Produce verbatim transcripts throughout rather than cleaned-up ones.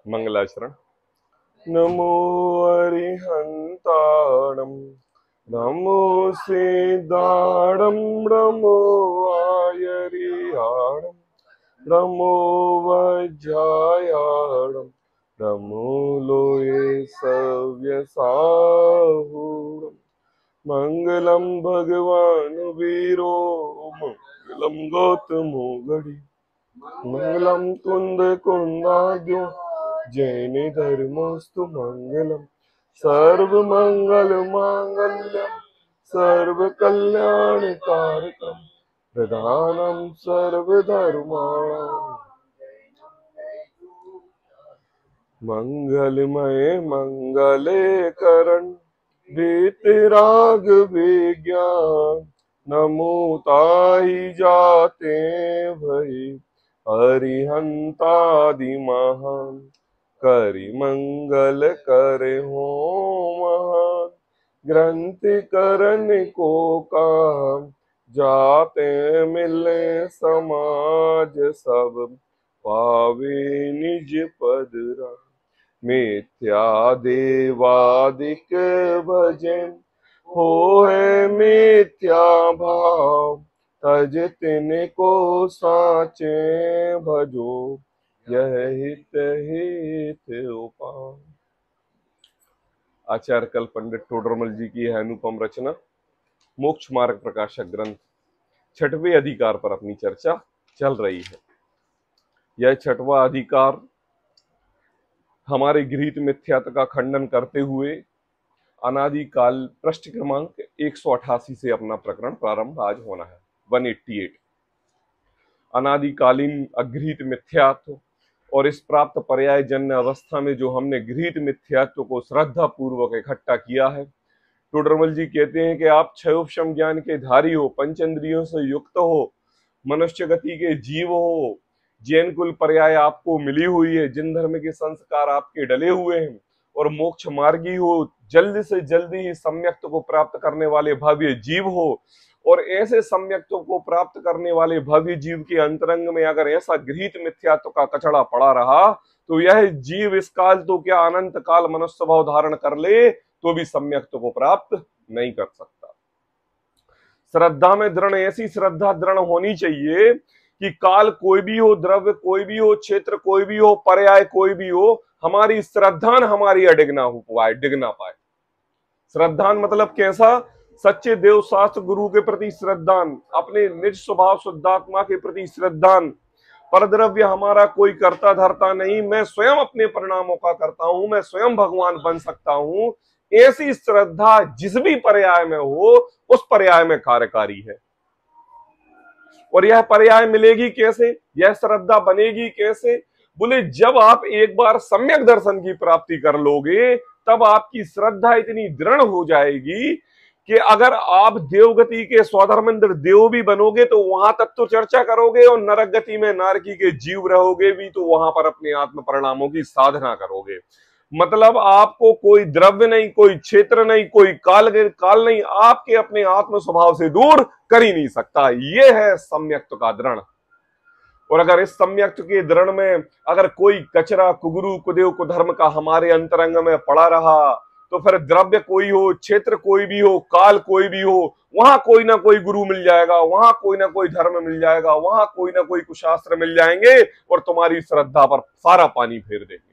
मंगलाचरण। नमो अरिहंताणं नमो सिद्धाणं नमो आयरियाणं नमो वज्रायाणं नमो लोये सव्यसाहूरम्। मंगलम भगवान वीरो मंगलम गौतमो गढ़ी मंगलम कुंद कुंदाद्यो जैन धर्मोस्तु मंगलम सर्व मंगल मांगल्यम सर्व कल्याण कारकम प्रधानम सर्वधर्माणां मंगलमय मंगले करण वीतराग विज्ञान नमो ताहि जाते भई अरिहंतादि महान करि मंगल करे हो महान ग्रंथ करन को काम जाते मिले समाज सब पावे निज पद राम। मिथ्या देवादिक भजन हो है मिथ्या भाव तज तिनको साचे भजो यह हित हित उपाय। आचार्य कल पंडित टोडरमल जी की है अनुपम रचना मोक्ष मार्ग प्रकाशक ग्रंथ छठवें अधिकार पर अपनी चर्चा चल रही है। यह छठवां अधिकार हमारे गृहीत मिथ्यात्व का खंडन करते हुए अनादि काल पृष्ठ क्रमांक एक सौ अठासी से अपना प्रकरण प्रारंभ आज होना है। एक सौ अट्ठासी अनादिकालीन अगृहीत मिथ्यात्व और इस प्राप्त पर्याय जन्य अवस्था में जो हमने गृहीत मिथ्यात्व को श्रद्धा पूर्वक इकट्ठा किया है। टोडरमल जी कहते हैं कि आप क्षयोपशम ज्ञान के धारी हो, पंचेंद्रियों से युक्त हो, मनुष्य गति के जीव हो, जैन कुल पर्याय आपको मिली हुई है, जिन धर्म के संस्कार आपके डले हुए हैं और मोक्ष मार्गी हो, जल्द से जल्दी ही सम्यक्त्व को प्राप्त करने वाले भव्य जीव हो। और ऐसे सम्यक्त्व को प्राप्त करने वाले भव्य जीव के अंतरंग में अगर ऐसा गृहीत मिथ्यात्व का कचड़ा पड़ा रहा तो यह जीव इस काल तो क्या अनंत काल मनुष्य स्वभाव धारण कर ले तो भी सम्यक्त्व को प्राप्त नहीं कर सकता। श्रद्धा में दृढ़, ऐसी श्रद्धा दृढ़ होनी चाहिए कि काल कोई भी हो, द्रव्य कोई भी हो, क्षेत्र कोई भी हो, पर्याय कोई भी हो, हमारी श्रद्धान हमारी अडिग ना हो पाए, डिग ना पाए। श्रद्धान मतलब कैसा? सच्चे देव शास्त्र गुरु के प्रति श्रद्धान, अपने निज स्वभाव शुद्धात्मा के प्रति श्रद्धान। परद्रव्य हमारा कोई करता धरता नहीं, मैं स्वयं अपने परिणामों का करता हूं, मैं स्वयं भगवान बन सकता हूं। ऐसी श्रद्धा जिस भी पर्याय में हो उस पर्याय में कार्यकारी है। और यह पर्याय मिलेगी कैसे, यह श्रद्धा बनेगी कैसे? बोले जब आप एक बार सम्यक दर्शन की प्राप्ति कर लोगे तब आपकी श्रद्धा इतनी दृढ़ हो जाएगी कि अगर आप देवगति के स्वधर्मेंद्र देव भी बनोगे तो वहां तक तो चर्चा करोगे और नरक गति में नारकी के जीव रहोगे भी तो वहां पर अपने आत्म परिणामों की साधना करोगे। मतलब आपको कोई द्रव्य नहीं, कोई क्षेत्र नहीं, कोई काल काल नहीं, आपके अपने आत्म स्वभाव से दूर कर ही नहीं सकता। यह है सम्यक्त्व का दृढ़। और अगर इस सम्यक्त्व के दृढ़ में अगर कोई कचरा कुगुरु कुदेव कुधर्म का हमारे अंतरंग में पड़ा रहा तो फिर द्रव्य कोई हो, क्षेत्र कोई भी हो, काल कोई भी हो, वहां कोई ना कोई गुरु मिल जाएगा, वहां कोई ना कोई धर्म मिल जाएगा, वहां कोई ना कोई कुशास्त्र मिल जाएंगे और तुम्हारी श्रद्धा पर सारा पानी फेर देंगे।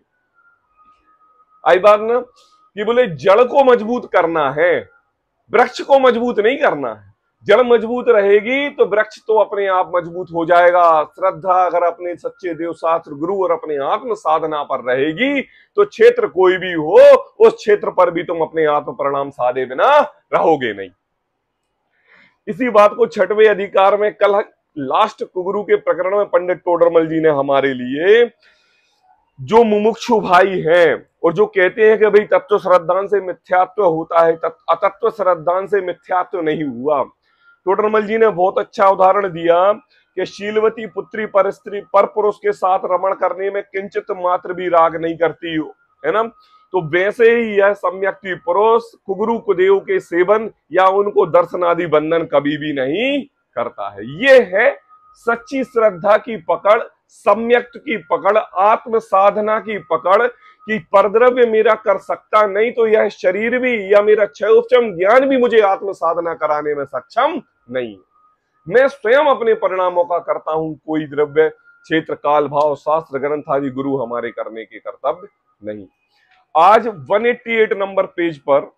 आई बात ना कि बोले जड़ को मजबूत करना है, वृक्ष को मजबूत नहीं करना है। जड़ मजबूत रहेगी तो वृक्ष तो अपने आप मजबूत हो जाएगा। श्रद्धा अगर अपने सच्चे देव शास्त्र गुरु और अपने आत्म साधना पर रहेगी तो क्षेत्र कोई भी हो उस क्षेत्र पर भी तुम अपने आत्म परिणाम साधे बिना रहोगे नहीं। इसी बात को छठवें अधिकार में कल लास्ट कुगुरु के प्रकरण में पंडित टोडरमल जी ने हमारे लिए जो मुमुक्षु भाई हैं और जो कहते हैं कि भाई तत्व श्रद्धान से मिथ्यात्व होता है, अतत्व श्रद्धान से मिथ्यात्व नहीं हुआ। टोडरमल जी ने बहुत अच्छा उदाहरण दिया कि शीलवती पुत्री पर स्त्री पर पुरुष के साथ रमण करने में किंचित मात्र भी राग नहीं करती हो, है ना। तो वैसे ही यह सम्यक्ति पुरुष कुगुरु कुदेव के सेवन या उनको दर्शन आदि बंधन कभी भी नहीं करता है। ये है सच्ची श्रद्धा की पकड़, सम्यक्त की पकड़, आत्म साधना की पकड़ कि परद्रव्य मेरा कर सकता नहीं तो यह शरीर भी या मेरा क्षयोपशम ज्ञान भी मुझे आत्म साधना कराने में सक्षम नहीं। मैं स्वयं अपने परिणामों का करता हूं, कोई द्रव्य क्षेत्र काल भाव शास्त्र ग्रंथ आदि गुरु हमारे करने के कर्तव्य नहीं। आज एक सौ अट्ठासी नंबर पेज पर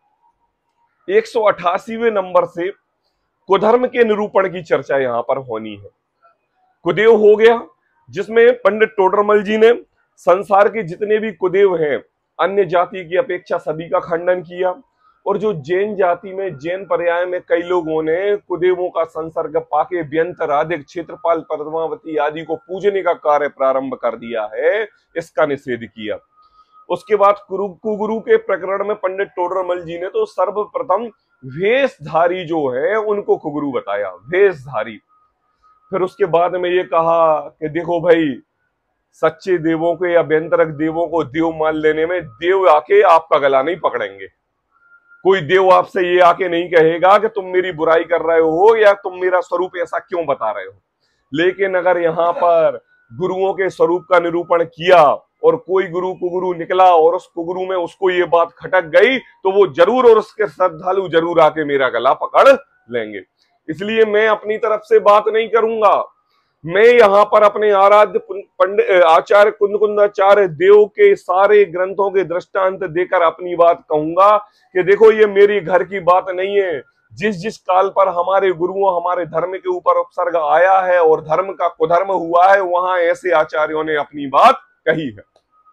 एक सौ अठासीवें नंबर से कुधर्म के निरूपण की चर्चा यहां पर होनी है। कुदेव हो गया, जिसमें पंडित टोडरमल जी ने संसार के जितने भी कुदेव हैं अन्य जाति की अपेक्षा सभी का खंडन किया, और जो जैन जाति में जैन पर्याय में कई लोगों ने कुदेवों का संसर्ग पाके व्यंतर आदि क्षेत्रपाल पद्मावती आदि को पूजने का कार्य प्रारंभ कर दिया है, इसका निषेध किया। उसके बाद कुगुरु के प्रकरण में पंडित टोडरमल जी ने तो सर्वप्रथम वेशधारी जो है उनको कुगुरु बताया, वेशधारी। फिर उसके बाद में ये कहा कि देखो भाई, सच्चे देवों के या व्यंतरक देवों को देव मान लेने में देव आके आपका गला नहीं पकड़ेंगे। कोई देव आपसे ये आके नहीं कहेगा कि तुम मेरी बुराई कर रहे हो या तुम मेरा स्वरूप ऐसा क्यों बता रहे हो। लेकिन अगर यहाँ पर गुरुओं के स्वरूप का निरूपण किया और कोई गुरु कुगुरु निकला और उस कुगुरु में उसको ये बात खटक गई तो वो जरूर और उसके श्रद्धालु जरूर आके मेरा गला पकड़ लेंगे। इसलिए मैं अपनी तरफ से बात नहीं करूंगा, मैं यहाँ पर अपने आराध्य पंडित आचार्य कुंदकुंदाचार्य देव के सारे ग्रंथों के दृष्टांत देकर अपनी बात कहूंगा कि देखो ये मेरी घर की बात नहीं है। जिस जिस काल पर हमारे गुरुओं हमारे धर्म के ऊपर उपसर्ग आया है और धर्म का कुधर्म हुआ है, वहां ऐसे आचार्यों ने अपनी बात कही है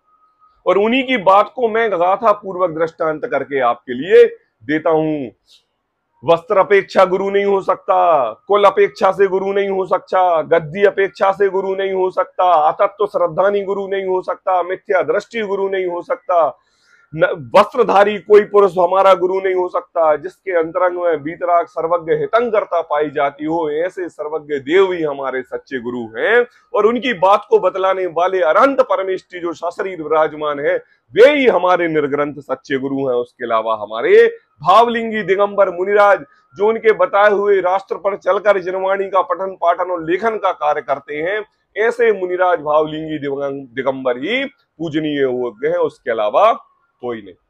और उन्हीं की बात को मैं गाथा पूर्वक दृष्टांत करके आपके लिए देता हूं। वस्त्र अपेक्षा गुरु नहीं हो सकता, कुल अपेक्षा से गुरु नहीं हो सकता, गद्दी अपेक्षा से गुरु नहीं हो सकता, अतत्व श्रद्धानी गुरु नहीं हो सकता, मिथ्या दृष्टि गुरु नहीं हो सकता, वस्त्रधारी कोई पुरुष हमारा गुरु नहीं हो सकता। जिसके अंतरंग में बीतराग सर्वज्ञ हितंगरता पाई जाती हो, ऐसे सर्वज्ञ देव ही हमारे सच्चे गुरु हैं और उनकी बात को बतलाने वाले अनंत परमेष्टि जो सशरीर विराजमान है वे ही हमारे निर्ग्रंथ सच्चे गुरु हैं। उसके अलावा हमारे भावलिंगी दिगंबर मुनिराज जो उनके बताए हुए राष्ट्र पर चलकर जनवाणी का पठन पाठन और लेखन का कार्य करते हैं, ऐसे मुनिराज भावलिंगी दिगंबर ही पूजनीय योग्य है, उसके अलावा कोई नहीं।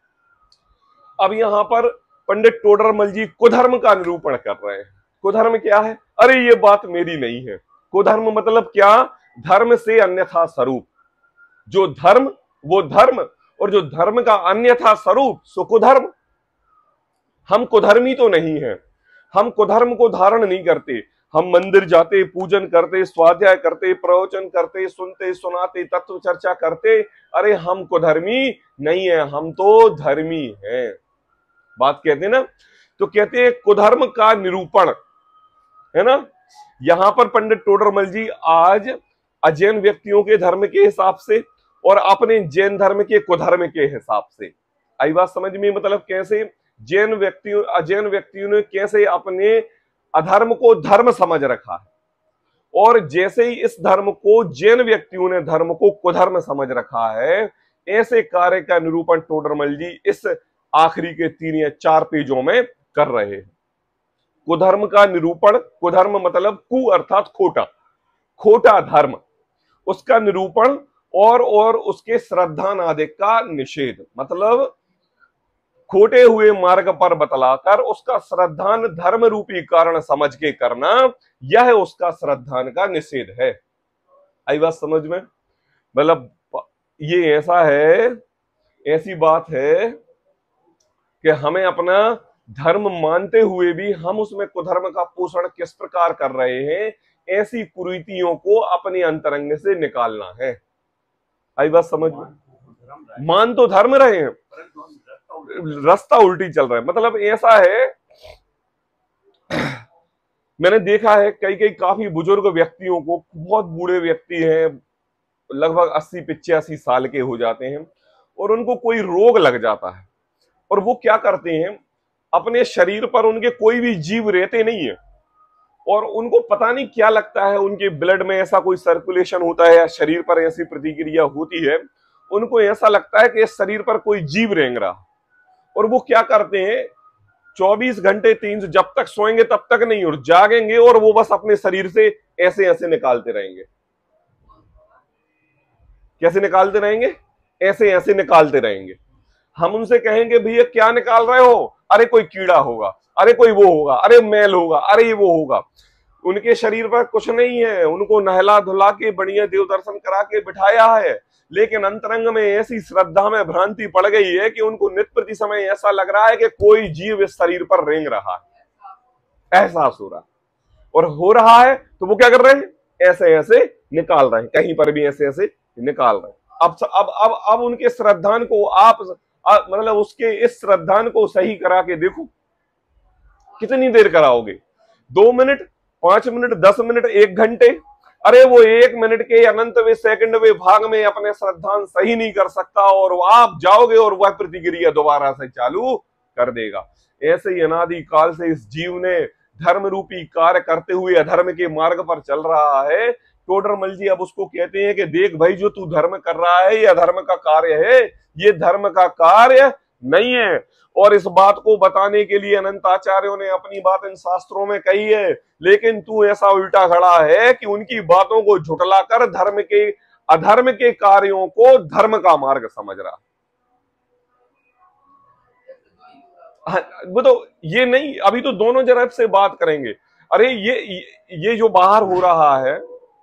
अब यहां पर पंडित टोडरमल जी कुधर्म का निरूपण कर रहे हैं। कुधर्म क्या है? अरे ये बात मेरी नहीं है। कुधर्म मतलब क्या? धर्म से अन्यथा स्वरूप। जो धर्म वो धर्म और जो धर्म का अन्यथा स्वरूप सो कुधर्म। हम कुधर्मी तो नहीं है, हम कुधर्म को धारण नहीं करते। हम मंदिर जाते, पूजन करते, स्वाध्याय करते, प्रवचन करते, सुनते सुनाते, तत्व चर्चा करते। अरे हम कुधर्मी नहीं है, हम तो धर्मी हैं। बात कहते हैं ना, तो कहते हैं कुधर्म का निरूपण है ना। यहां पर पंडित टोडरमल जी आज अजैन व्यक्तियों के धर्म के हिसाब से और अपने जैन धर्म के कुधर्म के हिसाब से, आई बात समझ में? मतलब कैसे जैन व्यक्तियों अजैन व्यक्तियों ने कैसे अपने अधर्म को धर्म समझ रखा है और जैसे ही इस धर्म को जैन व्यक्तियों ने धर्म को कुधर्म समझ रखा है, ऐसे कार्य का निरूपण टोडरमल जी इस आखिरी के तीन या चार पेजों में कर रहे हैं। कुधर्म का निरूपण, कुधर्म मतलब कु अर्थात खोटा, खोटा धर्म, उसका निरूपण और और उसके श्रद्धानादि का निषेध। मतलब खोटे हुए मार्ग पर बतलाकर उसका श्रद्धान धर्म रूपी कारण समझ के करना, यह उसका श्रद्धान का निषेध है। आई बात समझ में? मतलब ये ऐसा है, ऐसी बात है कि हमें अपना धर्म मानते हुए भी हम उसमें कुधर्म का पोषण किस प्रकार कर रहे हैं, ऐसी कुरीतियों को अपने अंतरंग से निकालना है। आई बात समझ में? मान तो धर्म रहे हैं, रास्ता उल्टी चल रहा है। मतलब ऐसा है, मैंने देखा है कई कई काफी बुजुर्ग व्यक्तियों को, बहुत बूढ़े व्यक्ति हैं, लगभग अस्सी पिचासी साल के हो जाते हैं और उनको कोई रोग लग जाता है और वो क्या करते हैं, अपने शरीर पर उनके कोई भी जीव रहते नहीं है और उनको पता नहीं क्या लगता है, उनके ब्लड में ऐसा कोई सर्कुलेशन होता है या शरीर पर ऐसी प्रतिक्रिया होती है, उनको ऐसा लगता है कि इस शरीर पर कोई जीव रेंग रहा। और वो क्या करते हैं, चौबीस घंटे तीन सौ जब तक सोएंगे तब तक नहीं और जागेंगे और वो बस अपने शरीर से ऐसे ऐसे निकालते रहेंगे। कैसे निकालते रहेंगे? ऐसे ऐसे निकालते रहेंगे। हम उनसे कहेंगे भैया क्या निकाल रहे हो? अरे कोई कीड़ा होगा, अरे कोई वो होगा, अरे मैल होगा, अरे वो होगा। उनके शरीर पर कुछ नहीं है, उनको नहला धुला के बढ़िया देव दर्शन करा के बिठाया है, लेकिन अंतरंग में ऐसी श्रद्धा में भ्रांति पड़ गई है कि उनको नित्य प्रति समय ऐसा लग रहा है कि कोई जीव इस शरीर पर रेंग रहा है, एहसास हो रहा है। और हो रहा है तो वो क्या कर रहे हैं? ऐसे ऐसे निकाल रहे हैं, कहीं पर भी ऐसे ऐसे निकाल रहे हैं। अब अब अब अब उनके श्रद्धान को आप मतलब उसके इस श्रद्धान को सही करा के देखो, कितनी देर कराओगे? दो मिनट, पांच मिनट, दस मिनट, एक घंटे? अरे वो एक मिनट के अनंतवे सेकंडवे भाग में अपने श्रद्धान सही नहीं कर सकता और आप जाओगे और वह प्रतिक्रिया दोबारा से चालू कर देगा। ऐसे ही अनादि काल से इस जीव ने धर्म रूपी कार्य करते हुए अधर्म के मार्ग पर चल रहा है। टोडरमल जी अब उसको कहते हैं कि देख भाई, जो तू धर्म कर रहा है ये अधर्म का कार्य है, ये धर्म का कार्य नहीं है। और इस बात को बताने के लिए अनंत आचार्यों ने अपनी बात इन शास्त्रों में कही है, लेकिन तू ऐसा उल्टा खड़ा है कि उनकी बातों को झुटलाकर धर्म के अधर्म के कार्यों को धर्म का मार्ग समझ रहा। वो तो ये नहीं, अभी तो दोनों तरफ से बात करेंगे। अरे ये ये जो बाहर हो रहा है,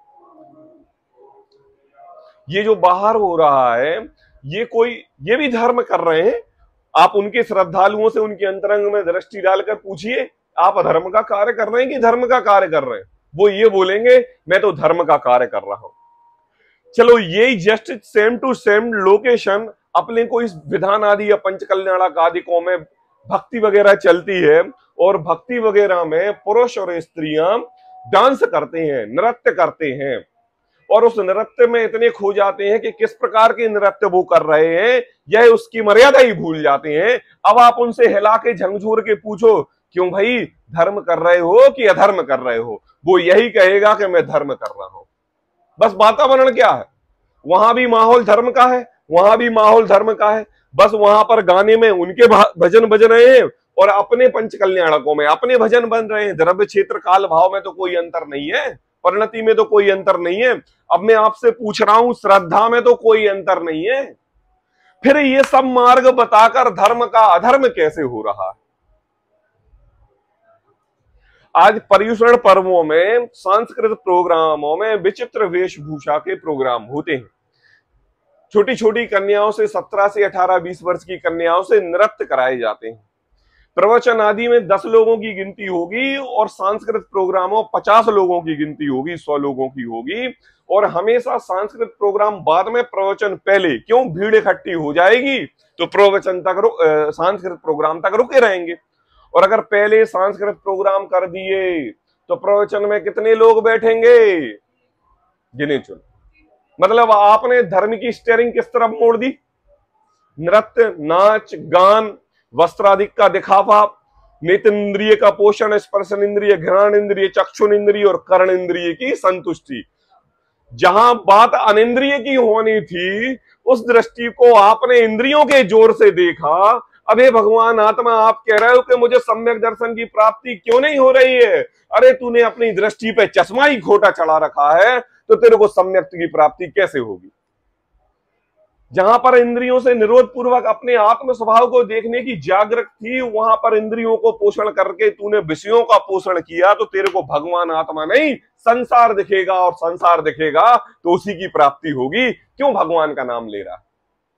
ये जो बाहर हो रहा है, ये कोई ये भी धर्म कर रहे हैं। आप उनके श्रद्धालुओं से उनके अंतरंग में दृष्टि डालकर पूछिए, आप अधर्म का कार्य कर रहे हैं कि धर्म का कार्य कर रहे हैं? वो ये बोलेंगे मैं तो धर्म का कार्य कर रहा हूं। चलो यही just same to same location अपने को इस विधान आदि या पंचकल्याणक आदिकों में भक्ति वगैरह चलती है, और भक्ति वगैरह में पुरुष और स्त्रियां डांस करते हैं, नृत्य करते हैं, और उस नृत्य में इतने खो जाते हैं कि किस प्रकार के नृत्य वो कर रहे हैं यह उसकी मर्यादा ही भूल जाते हैं। अब आप उनसे हिला के झंझोर के पूछो क्यों भाई धर्म कर रहे हो कि अधर्म कर रहे हो, वो यही कहेगा कि मैं धर्म कर रहा हूं। बस वातावरण क्या है, वहां भी माहौल धर्म का है, वहां भी माहौल धर्म का है। बस वहां पर गाने में उनके भजन बज रहे हैं और अपने पंचकल्याणकों में अपने भजन बन रहे हैं। द्रव्य क्षेत्र काल भाव में तो कोई अंतर नहीं है, परिणति में तो कोई अंतर नहीं है। अब मैं आपसे पूछ रहा हूं, श्रद्धा में तो कोई अंतर नहीं है। फिर ये सब मार्ग बताकर धर्म का अधर्म कैसे हो रहा है? आज पर्युषण पर्वों में, सांस्कृतिक प्रोग्रामों में विचित्र वेशभूषा के प्रोग्राम होते हैं। छोटी छोटी कन्याओं से, सत्रह से अठारह बीस वर्ष की कन्याओं से नृत्य कराए जाते हैं। प्रवचन आदि में दस लोगों की गिनती होगी और सांस्कृतिक प्रोग्रामों पचास लोगों की गिनती होगी, सौ लोगों की होगी। और हमेशा सांस्कृतिक प्रोग्राम बाद में, प्रवचन पहले। क्यों? भीड़ इकट्ठी हो जाएगी तो प्रवचन तक सांस्कृतिक प्रोग्राम तक रुके रहेंगे। और अगर पहले सांस्कृतिक प्रोग्राम कर दिए तो प्रवचन में कितने लोग बैठेंगे? गिने चुने। मतलब आपने धर्म की स्टीयरिंग किस तरफ मोड़ दी? नृत्य, नाच, गान, वस्त्राधिक का दिखावा, नेत्रेंद्रिय का पोषण, स्पर्शन इंद्रिय, घ्राण इंद्रिय, चक्षुन इंद्रिय और कर्ण इंद्रिय की संतुष्टि। जहां बात अनिंद्रिय की होनी थी उस दृष्टि को आपने इंद्रियों के जोर से देखा। अबे भगवान आत्मा, आप कह रहे हो कि मुझे सम्यक दर्शन की प्राप्ति क्यों नहीं हो रही है? अरे तूने अपनी दृष्टि पे चश्मा ही खोटा चढ़ा रखा है तो तेरे को सम्यक की प्राप्ति कैसे होगी? जहां पर इंद्रियों से निरोध पूर्वक अपने आत्म स्वभाव को देखने की जागृत थी, वहां पर इंद्रियों को पोषण करके तूने विषयों का पोषण किया तो तेरे को भगवान आत्मा नहीं संसार दिखेगा, और संसार दिखेगा तो उसी की प्राप्ति होगी। क्यों भगवान का नाम ले रहा?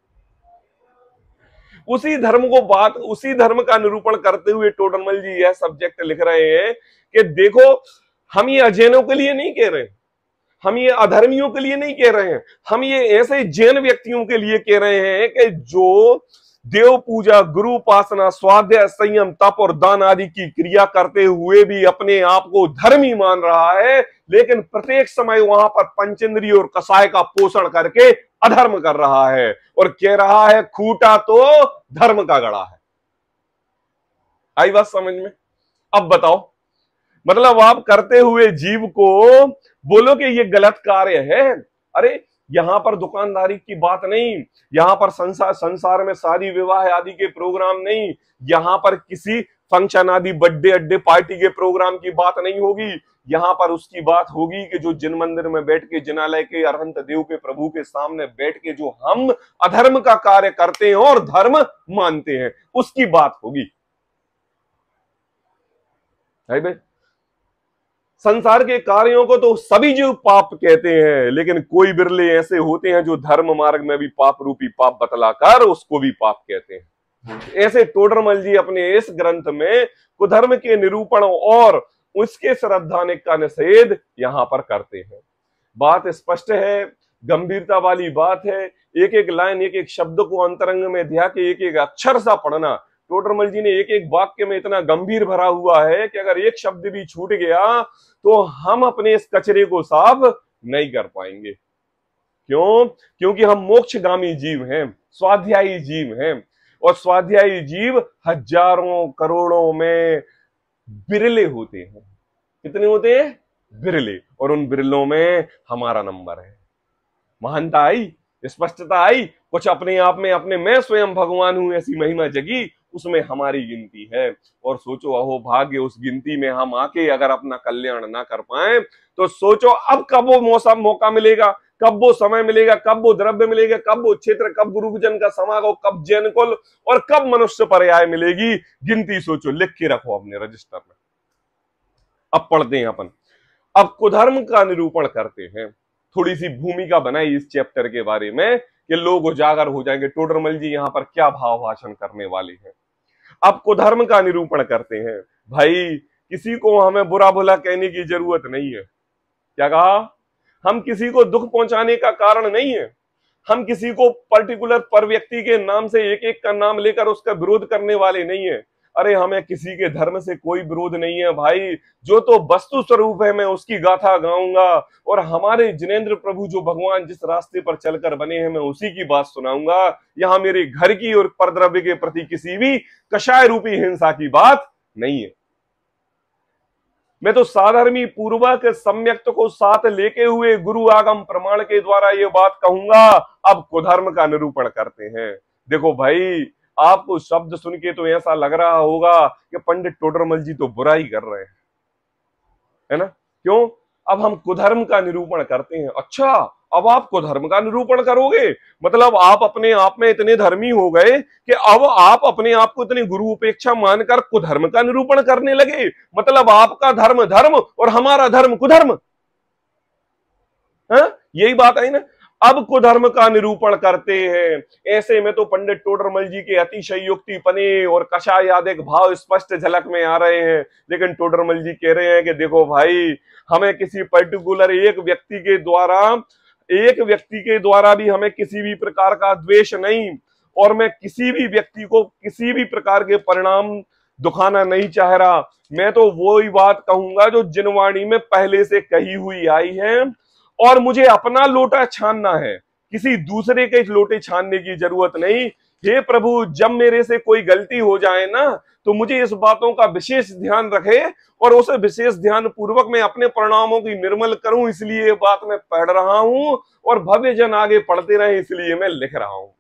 उसी धर्म को बात उसी धर्म का निरूपण करते हुए टोडरमल जी यह सब्जेक्ट लिख रहे हैं कि देखो, हम ये अजैनों के लिए नहीं कह रहे, हम ये अधर्मियों के लिए नहीं कह रहे हैं, हम ये ऐसे जैन व्यक्तियों के लिए कह रहे हैं कि जो देव पूजा, गुरु उपासना, स्वाध्याय, संयम, तप और दान आदि की क्रिया करते हुए भी अपने आप को धर्मी मान रहा है, लेकिन प्रत्येक समय वहां पर पंचेंद्रिय और कसाय का पोषण करके अधर्म कर रहा है और कह रहा है खूटा तो धर्म का गड़ा है। आई बात समझ में? अब बताओ, मतलब आप करते हुए जीव को बोलो कि ये गलत कार्य है। अरे यहां पर दुकानदारी की बात नहीं, यहां पर संसार संसार में शादी विवाह आदि के प्रोग्राम नहीं, यहां पर किसी फंक्शन आदि, बर्थडे अड्डे, पार्टी के प्रोग्राम की बात नहीं होगी। यहां पर उसकी बात होगी कि जो जिन मंदिर में बैठ के, जिनालय के अरहंत देव के प्रभु के सामने बैठ के जो हम अधर्म का कार्य करते हैं और धर्म मानते हैं, उसकी बात होगी। है भाई, संसार के कार्यों को तो सभी जीव पाप कहते हैं, लेकिन कोई बिरले ऐसे होते हैं जो धर्म मार्ग में भी पाप रूपी पाप बतलाकर उसको भी पाप कहते हैं। ऐसे टोडरमल जी अपने इस ग्रंथ में कुधर्म के निरूपण और उसके श्रद्धानिक का निषेध यहां पर करते हैं। बात स्पष्ट है, गंभीरता वाली बात है। एक एक लाइन, एक एक शब्द को अंतरंग में ध्या के एक एक अक्षर सा पढ़ना। टोडरमल जी ने एक एक वाक्य में इतना गंभीर भरा हुआ है कि अगर एक शब्द भी छूट गया तो हम अपने इस कचरे को साफ नहीं कर पाएंगे। क्यों? क्योंकि हम मोक्षगामी जीव हैं, स्वाध्यायी जीव हैं, और स्वाध्यायी जीव हजारों करोड़ों में बिरले होते हैं। कितने होते हैं? बिरले। और उन बिरलों में हमारा नंबर है। महानता आई, स्पष्टता आई, कुछ अपने आप में अपने मैं स्वयं भगवान हूं ऐसी महिमा जगी, उसमें हमारी गिनती है। और सोचो, अहो भाग्य, उस गिनती में हम आके अगर अपना कल्याण ना कर पाए तो सोचो अब कब वो मौसम मौका मिलेगा, कब वो समय मिलेगा, कब वो द्रव्य मिलेगा, कब वो क्षेत्र, कब गुरुजन का समागम, कब जैन कुल, और कब मनुष्य पर्याय मिलेगी। गिनती सोचो, लिख के रखो अपने रजिस्टर में। अब पढ़ते हैं अपन, अब कुधर्म का निरूपण करते हैं। थोड़ी सी भूमिका बनाई इस चैप्टर के बारे में कि लोग उजागर हो जाएंगे टोडरमल जी यहाँ पर क्या भाव भाषण करने वाले हैं। अब कुधर्म का निरूपण करते हैं। भाई, किसी को हमें बुरा भला कहने की जरूरत नहीं है। क्या कहा? हम किसी को दुख पहुंचाने का कारण नहीं है। हम किसी को पर्टिकुलर पर व्यक्ति के नाम से एक एक का नाम लेकर उसका विरोध करने वाले नहीं है। अरे, हमें किसी के धर्म से कोई विरोध नहीं है भाई। जो तो वस्तु स्वरूप है मैं उसकी गाथा गाऊंगा, और हमारे जिनेंद्र प्रभु जो भगवान जिस रास्ते पर चलकर बने हैं मैं उसी की बात सुनाऊंगा। यहां मेरे घर की और परद्रव्य के प्रति किसी भी कषाय रूपी हिंसा की बात नहीं है। मैं तो साधर्मी पूर्वक सम्यक्त को साथ लेके हुए गुरु आगम प्रमाण के द्वारा ये बात कहूंगा। अब कुधर्म का निरूपण करते हैं। देखो भाई, आपको शब्द सुन के तो ऐसा लग रहा होगा कि पंडित टोडरमल जी तो बुरा ही कर रहे हैं, है ना? क्यों? अब हम कुधर्म का निरूपण करते हैं। अच्छा, अब आप कुधर्म का निरूपण करोगे? मतलब आप अपने आप में इतने धर्मी हो गए कि अब आप अपने आप को इतनी गुरु उपेक्षा मानकर कुधर्म का निरूपण करने लगे। मतलब आपका धर्म धर्म और हमारा धर्म कुधर्म। हाँ, यही बात है ना। अब कुधर्म का निरूपण करते हैं। ऐसे में तो पंडित टोडरमल जी के अतिशय युक्तिपने और कषायादिक भाव स्पष्ट झलक में आ रहे हैं। लेकिन टोडरमल जी कह रहे हैं कि देखो भाई, हमें किसी पर्टिकुलर एक व्यक्ति के द्वारा एक व्यक्ति के द्वारा भी हमें किसी भी प्रकार का द्वेष नहीं, और मैं किसी भी व्यक्ति को किसी भी प्रकार के परिणाम दुखाना नहीं चाह रहा। मैं तो वो ही बात कहूंगा जो जिनवाणी में पहले से कही हुई आई है, और मुझे अपना लोटा छानना है, किसी दूसरे के लोटे छानने की जरूरत नहीं। हे प्रभु, जब मेरे से कोई गलती हो जाए ना तो मुझे इस बातों का विशेष ध्यान रखे, और उसे विशेष ध्यान पूर्वक मैं अपने परिणामों की निर्मल करूं। इसलिए ये बात मैं पढ़ रहा हूं, और भव्य जन आगे पढ़ते रहे इसलिए मैं लिख रहा हूं।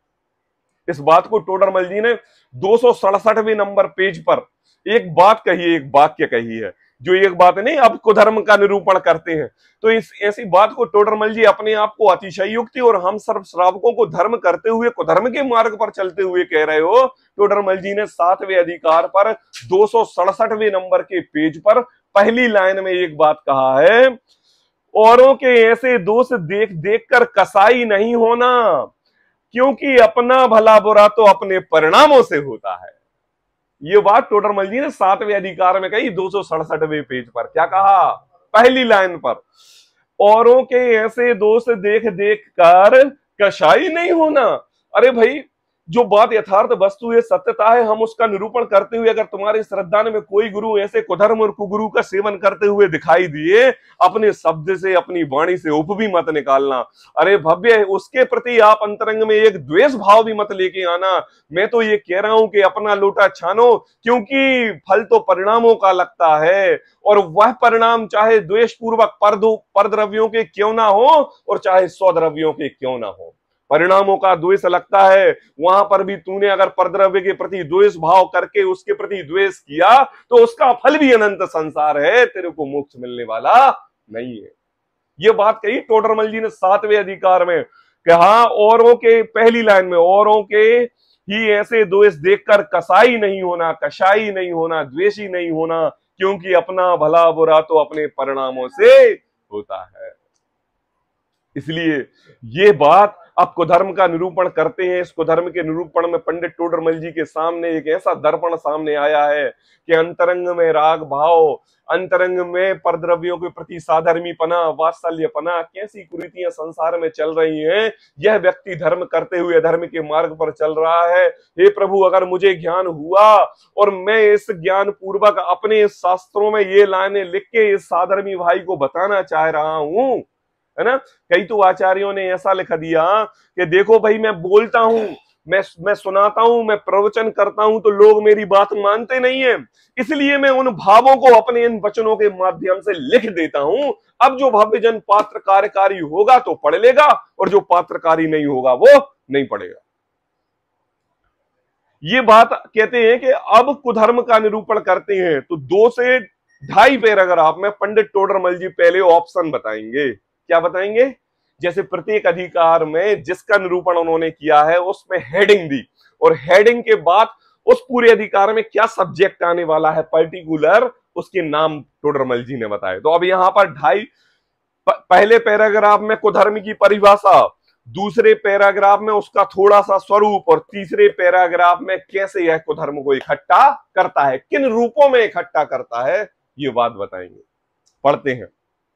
इस बात को टोडरमल जी ने दो सौ सड़सठवें नंबर पेज पर एक बात कही है, एक वाक्य कही है, जो एक बात नहीं, अब कुधर्म का निरूपण करते हैं। तो इस ऐसी बात को टोडरमल जी अपने आप को अतिशय युक्ति और हम सर्व श्रावकों को धर्म करते हुए कुधर्म के मार्ग पर चलते हुए कह रहे हो। टोडरमल जी ने सातवें अधिकार पर दो सौ सड़सठवें नंबर के पेज पर पहली लाइन में एक बात कहा है, औरों के ऐसे दोष देख देख कर कसाई नहीं होना, क्योंकि अपना भला बुरा तो अपने परिणामों से होता है। ये बात टोडरमल जी ने सातवें अधिकार में कही, दो सौ सड़सठवें पेज पर। क्या कहा? पहली लाइन पर, औरों के ऐसे दोष देख देख कर कसाई नहीं होना। अरे भाई, जो बात यथार्थ वस्तु है, सत्यता है, हम उसका निरूपण करते हुए अगर तुम्हारे श्रद्धा में कोई गुरु ऐसे कुधर्म और कुगुरु का सेवन करते हुए दिखाई दिए, अपने शब्द से, अपनी वाणी से उप भी मत निकालना। अरे भव्य, उसके प्रति आप अंतरंग में एक द्वेष भाव भी मत लेके आना। मैं तो ये कह रहा हूं कि अपना लोटा छानो, क्योंकि फल तो परिणामों का लगता है, और वह परिणाम चाहे द्वेष पूर्वक पर दो पर द्रव्यों के क्यों ना हो, और चाहे सौ द्रव्यों के क्यों ना हो। परिणामों का द्वेष लगता है, वहां पर भी तूने अगर परद्रव्य के प्रति द्वेष भाव करके उसके प्रति द्वेष किया तो उसका फल भी अनंत संसार है, तेरे को मोक्ष मिलने वाला नहीं है। ये बात कही टोडरमल जी ने सातवें अधिकार में कि हाँ, औरों के, पहली लाइन में, औरों के ही ऐसे द्वेष देखकर कसाई नहीं होना, कसाई नहीं होना, द्वेषी नहीं होना, क्योंकि अपना भला बुरा तो अपने परिणामों से होता है। इसलिए ये बात अब कुधर्म का निरूपण करते हैं। इस कुधर्म के निरूपण में पंडित टोडरमल जी के सामने एक ऐसा दर्पण सामने आया है कि अंतरंग में राग भाव, अंतरंग में परद्रव्यों के प्रति साधर्मीपना, वात्सल्यपना, कैसी कुरीतियां संसार में चल रही हैं। यह व्यक्ति धर्म करते हुए धर्म के मार्ग पर चल रहा है। हे प्रभु, अगर मुझे ज्ञान हुआ और मैं इस ज्ञान पूर्वक अपने शास्त्रों में ये लाइनें लिख के इस साधर्मी भाई को बताना चाह रहा हूं, है ना। कई तो आचार्यों ने ऐसा लिख दिया कि देखो भाई, मैं बोलता हूं, मैं मैं सुनाता हूं, मैं प्रवचन करता हूं, तो लोग मेरी बात मानते नहीं है, इसलिए मैं उन भावों को अपने इन वचनों के माध्यम से लिख देता हूं। अब जो भव्यजन पात्र कार्यकारी होगा तो पढ़ लेगा, और जो पात्रकारी नहीं होगा वो नहीं पढ़ेगा। ये बात कहते हैं कि अब कुधर्म का निरूपण करते हैं तो दो से ढाई पैराग्राफ में पंडित टोडरमल जी पहले ऑप्शन बताएंगे। क्या बताएंगे? जैसे प्रत्येक अधिकार में जिसका निरूपण उन्होंने किया है उसमें हेडिंग दी, और हेडिंग के बाद उस पूरे अधिकार में क्या सब्जेक्ट आने वाला है पर्टिकुलर, उसके नाम टोडरमल जी ने बताए। तो अब यहां पर ढाई, पहले पैराग्राफ में कुधर्म की परिभाषा, दूसरे पैराग्राफ में उसका थोड़ा सा स्वरूप, और तीसरे पैराग्राफ में कैसे यह कुधर्म को इकट्ठा करता है, किन रूपों में इकट्ठा करता है, ये बात बताएंगे। पढ़ते हैं।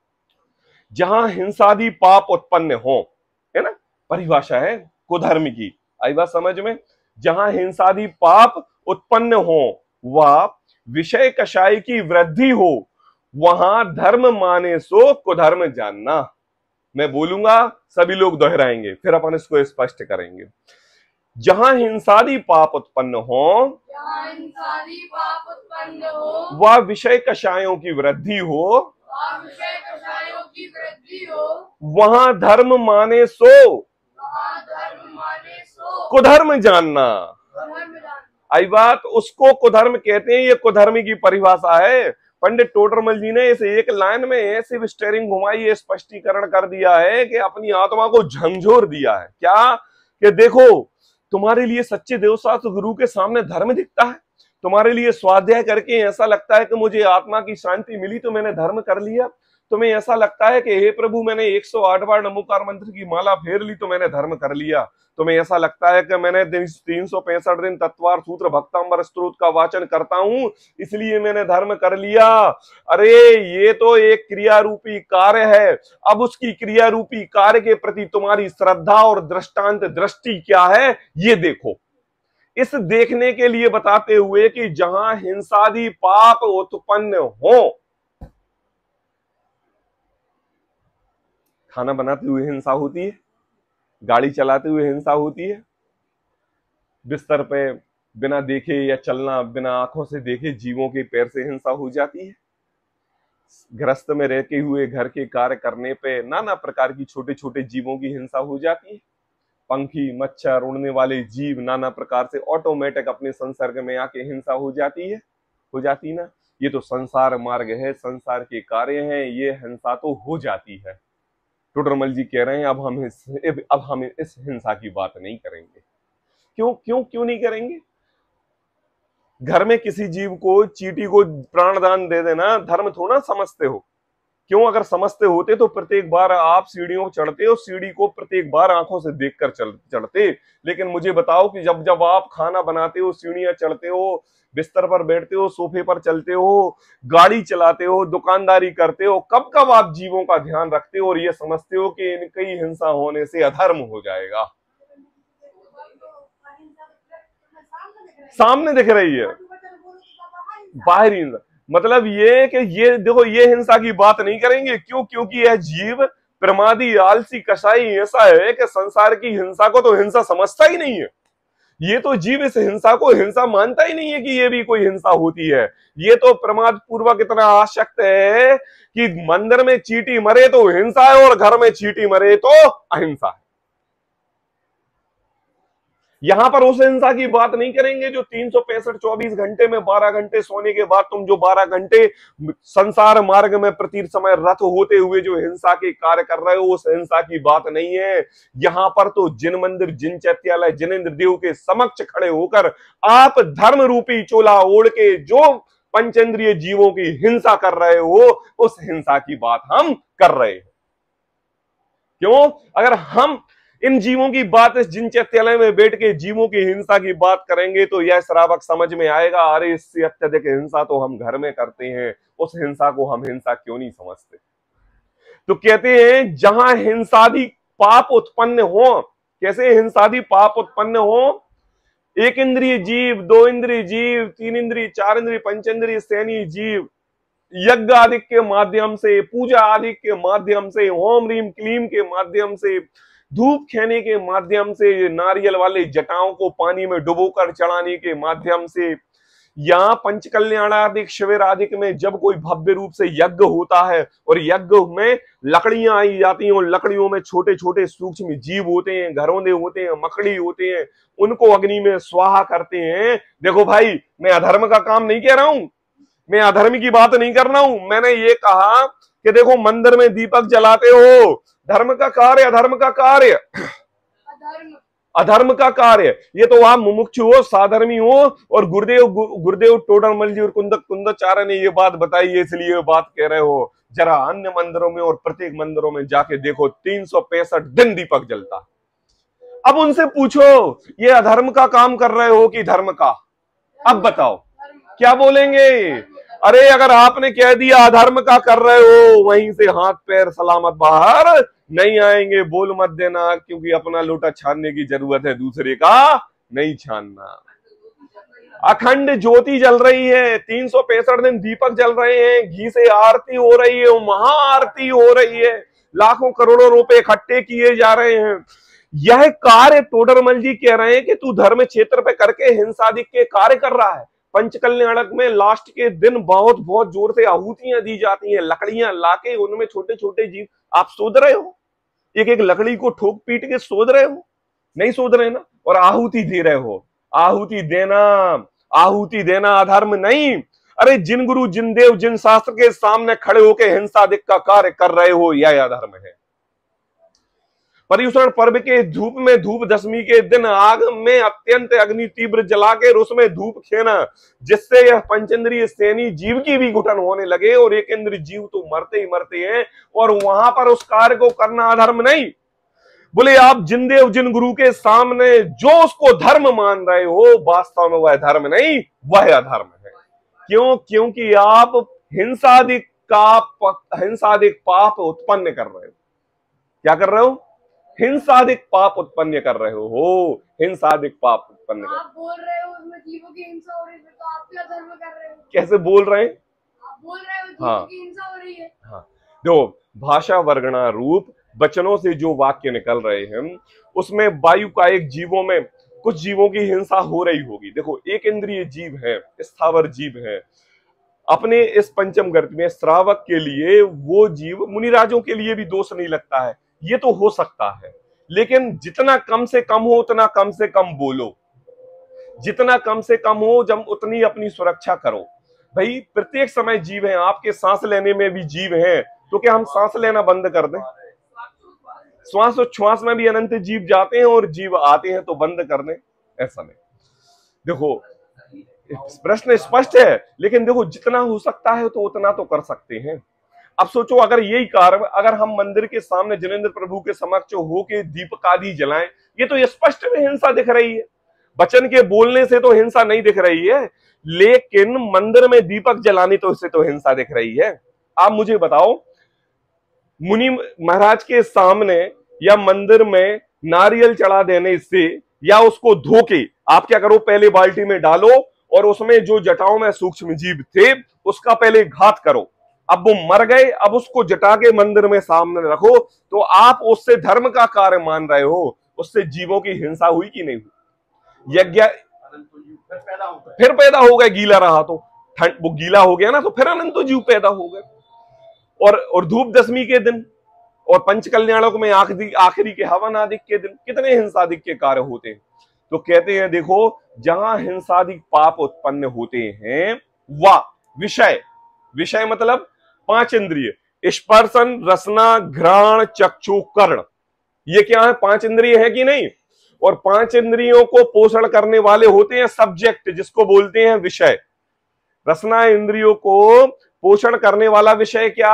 जहां हिंसादि पाप उत्पन्न हो, है ना, परिभाषा है कुधर्म की, आई बात समझ में। जहां हिंसादि पाप उत्पन्न हो व विषय कषाय की वृद्धि हो, वहां धर्म माने सो कुधर्म जानना। मैं बोलूंगा, सभी लोग दोहराएंगे, फिर अपन इसको स्पष्ट करेंगे। जहां हिंसादि पाप उत्पन्न हो, जहां हिंसादि पाप उत्पन्न हो व विषय कषायों की वृद्धि हो, विषय कषायों की वृद्धि हो, वहां धर्म माने सो वहां धर्म माने सो कुधर्म जानना। धर्म जानना। आई बात, उसको कुधर्म कहते हैं। ये कुधर्म की परिभाषा है। पंडित टोडरमल जी ने इस एक लाइन में ऐसे स्टेरिंग घुमाई, स्पष्टीकरण कर दिया है कि अपनी आत्मा को झंझोर दिया है। क्या कि देखो, तुम्हारे लिए सच्चे देवशास्त्र गुरु के सामने धर्म दिखता है, तुम्हारे लिए स्वाध्याय करके ऐसा लगता है कि मुझे आत्मा की शांति मिली तो मैंने धर्म कर लिया। तुम्हें ऐसा लगता है कि हे प्रभु, मैंने एक सौ आठ बार नमोकार मंत्र की माला फेर ली तो मैंने धर्म कर लिया। तुम्हें ऐसा लगता है कि मैंने तीन सौ पैंसठ दिन तत्वार सूत्र भक्तांबर स्तोत्र का वाचन करता हूं इसलिए मैंने धर्म कर लिया। अरे ये तो एक क्रिया रूपी कार्य है। अब उसकी क्रिया रूपी कार्य के प्रति तुम्हारी श्रद्धा और दृष्टांत दृष्टि क्या है, ये देखो। इस देखने के लिए बताते हुए कि जहां हिंसादि पाप उत्पन्न हो, खाना बनाते हुए हिंसा होती है, गाड़ी चलाते हुए हिंसा होती है, बिस्तर पे बिना देखे या चलना बिना आंखों से देखे जीवों के पैर से हिंसा हो जाती है, गृहस्थ में रहते हुए घर के कार्य करने पे नाना प्रकार की छोटे छोटे जीवों की हिंसा हो जाती है, पंखी, मच्छर, उड़ने वाले जीव नाना प्रकार से ऑटोमेटिक अपने संसर्ग में आके हिंसा हो जाती है, हो जाती ना। ये तो संसार मार्ग है, संसार के कार्य हैं, ये हिंसा तो हो जाती है। टोडरमल जी कह रहे हैं अब हम इस अब हम इस हिंसा की बात नहीं करेंगे। क्यों क्यों क्यों नहीं करेंगे? घर में किसी जीव को, चींटी को प्राणदान दे देना धर्म थोड़ा समझते हो। क्यों? अगर समझते होते तो प्रत्येक बार आप सीढ़ियों चढ़ते हो, सीढ़ी को प्रत्येक बार आंखों से देखकर चल चढ़ते। लेकिन मुझे बताओ कि जब जब आप खाना बनाते हो, सीढ़ियां चढ़ते हो, बिस्तर पर बैठते हो, सोफे पर चलते हो, गाड़ी चलाते हो, दुकानदारी करते हो, कब कब आप जीवों का ध्यान रखते हो और ये समझते हो कि इनकी हिंसा होने से अधर्म हो जाएगा? सामने दिख रही है बाहरी हिंसा। मतलब ये कि ये देखो, ये हिंसा की बात नहीं करेंगे। क्यों? क्योंकि यह जीव प्रमादी, आलसी, कसाई ऐसा है कि संसार की हिंसा को तो हिंसा समझता ही नहीं है। ये तो जीव इस हिंसा को हिंसा मानता ही नहीं है कि ये भी कोई हिंसा होती है। ये तो प्रमाद पूर्वक इतना आसक्त है कि मंदिर में चींटी मरे तो हिंसा है और घर में चींटी मरे तो अहिंसा है। यहां पर उस हिंसा की बात नहीं करेंगे जो तीन सौ पैंसठ चौबीस घंटे में बारह घंटे सोने के बाद तुम जो बारह घंटे संसार मार्ग में प्रति समय रथ होते हुए जो हिंसा के कार्य कर रहे हो, उस हिंसा की बात नहीं है। यहां पर तो जिन मंदिर, जिन चैत्यालय, जिनेंद्र देव के समक्ष खड़े होकर आप धर्म रूपी चोला ओढ़ के जो पंचेंद्रिय जीवों की हिंसा कर रहे हो, उस हिंसा की बात हम कर रहे हैं। क्यों? अगर हम इन जीवों की बात इस जिन चैत्यालय में बैठ के जीवों की हिंसा की बात करेंगे तो यह श्रावक समझ में आएगा, अरे इससे अत्यधिक हिंसा तो हम घर में करते हैं, उस हिंसा को हम हिंसा क्यों नहीं समझते। तो कहते हैं जहां हिंसादि पाप उत्पन्न हो, कैसे हिंसादि पाप उत्पन्न हो, एक इंद्रिय जीव, दो इंद्रिय जीव, तीन इंद्रिय, चार इंद्रिय, पंचेंद्रिय सैनी जीव यज्ञ आदि के माध्यम से, पूजा आदि के माध्यम से, ओम रीम क्लीम के माध्यम से, धूप खेने के माध्यम से, नारियल वाले जटाओं को पानी में डुबोकर चढ़ाने के माध्यम से, यहाँ पंचकल्याण आदि शिविर आदि में जब कोई भव्य रूप से यज्ञ होता है और यज्ञ में लकड़ियां आई जाती हैं और लकड़ियों में छोटे छोटे सूक्ष्म जीव होते हैं, घरौंदे होते हैं, मकड़ी होते हैं, उनको अग्नि में स्वाहा करते हैं। देखो भाई, मैं अधर्म का काम नहीं कह रहा हूं, मैं अधर्म की बात नहीं कर रहा हूं। मैंने ये कहा कि देखो मंदिर में दीपक जलाते हो, धर्म का कार्य, अधर्म का कार्य, अधर्म अधर्म का कार्य। ये तो आप मुमुक्षु हो, साधर्मी हो, और गुरुदेव गुरुदेव टोडरमल जी और कुंद कुंदाचार्य ने ये बात बताई है, इसलिए ये बात कह रहे हो। जरा अन्य मंदिरों में और प्रत्येक मंदिरों में जाके देखो, तीन सौ पैंसठ दिन दीपक जलता। अब उनसे पूछो ये अधर्म का काम कर रहे हो कि धर्म का, अब बताओ क्या बोलेंगे। अरे अगर आपने कह दिया अधर्म का कर रहे हो, वहीं से हाथ पैर सलामत बाहर नहीं आएंगे। बोल मत देना, क्योंकि अपना लोटा छानने की जरूरत है, दूसरे का नहीं छानना। अखंड ज्योति जल रही है, तीन सौ पैंसठ दिन दीपक जल रहे हैं, घी से आरती हो रही है, महाआरती हो रही है, लाखों करोड़ों रुपए इकट्ठे किए जा रहे हैं। यह कार्य टोडरमल जी कह रहे हैं कि तू धर्म क्षेत्र पे करके हिंसादिक के कार्य कर रहा है। पंचकल्याणक में लास्ट के दिन बहुत बहुत जोर से आहुतियां दी जाती हैं, लकड़ियां लाके उनमें छोटे छोटे जीव। आप सोच रहे हो एक एक लकड़ी को ठोक पीट के सोच रहे हो? नहीं सोच रहे ना, और आहुति दे रहे हो। आहुति देना, आहुति देना अधर्म नहीं। अरे जिन गुरु, जिन देव, जिन शास्त्र के सामने खड़े होकर हिंसादिक का कार्य कर रहे हो, यह अधर्म है। पर्युषण पर्व के धूप में, धूप दशमी के दिन आग में अत्यंत अग्नि तीव्र जला के उसमें धूप खेना, जिससे यह पंचेंद्रिय सैनी जीव की भी घुटन होने लगे और एक इंद्रिय जीव तो मरते ही मरते हैं, और वहां पर उस कार्य को करना अधर्म नहीं। बोले आप जिन देव, जिन गुरु के सामने जो उसको धर्म मान रहे हो, वास्तव में वह धर्म नहीं, वह अधर्म है। क्यों? क्योंकि आप हिंसादिक का हिंसादिक पाप उत्पन्न कर रहे हो। क्या कर रहे हो? हिंसादिक पाप उत्पन्न कर रहे हो, हो हिंसादिक पाप उत्पन्न कर। आप बोल रहे हो उसमें जीवों की हिंसा हो रही है, तो आप क्या धर्म कर रहे हो? कैसे बोल रहे हैं? आप बोल रहे हो जीवों हाँ, की हिंसा हो रही है। हाँ, देखो भाषा वर्गणा रूप वचनों से जो वाक्य निकल रहे हैं, उसमें वायु का एक जीवों में कुछ जीवों की हिंसा हो रही होगी। देखो एक इंद्रिय जीव है, स्थावर जीव है, अपने इस पंचम गर्त में श्रावक के लिए वो जीव, मुनिराजों के लिए भी दोष नहीं लगता है, ये तो हो सकता है। लेकिन जितना कम से कम हो उतना कम से कम बोलो, जितना कम से कम हो जब उतनी अपनी सुरक्षा करो। भाई प्रत्येक समय जीव है, आपके सांस लेने में भी जीव है, तो क्या हम सांस लेना बंद कर दें? श्वास और श्वास में भी अनंत जीव जाते हैं और जीव आते हैं, तो बंद कर दें? ऐसा नहीं। देखो प्रश्न स्पष्ट है, लेकिन देखो जितना हो सकता है तो उतना तो कर सकते हैं। अब सोचो अगर यही कार्य अगर हम मंदिर के सामने जिनेंद्र प्रभु के समक्ष होके दीपक आदि जलाएं, ये तो स्पष्ट में हिंसा दिख रही है। वचन के बोलने से तो हिंसा नहीं दिख रही है, लेकिन मंदिर में दीपक जलाने तो इससे तो हिंसा दिख रही है। आप मुझे बताओ, मुनि महाराज के सामने या मंदिर में नारियल चढ़ा देने से या उसको धो के आप क्या करो, पहले बाल्टी में डालो और उसमें जो जटाओं में सूक्ष्म जीव थे उसका पहले घात करो। अब वो मर गए, अब उसको जटा के मंदिर में सामने रखो, तो आप उससे धर्म का कार्य मान रहे हो, उससे जीवों की हिंसा हुई कि नहीं हुई? यज्ञ फिर पैदा हो गए, गीला रहा तो ठंड, वो गीला हो गया ना, तो फिर अनंत जीव पैदा हो गए। और और धूप दशमी के दिन और पंचकल्याणक में आखिरी आखिरी के हवन आदि के दिन कितने हिंसादिक के कार्य होते हैं। तो कहते हैं देखो, जहां हिंसादि पाप उत्पन्न होते हैं वह विषय, विषय मतलब पांच इंद्रिय, स्पर्शन, रसना, घ्राण, चक्षु, कर्ण, ये क्या है? पांच इंद्रिय है कि नहीं? और पांच इंद्रियों को पोषण करने वाले होते हैं सब्जेक्ट, जिसको बोलते हैं विषय। रसना इंद्रियों को पोषण करने वाला विषय क्या?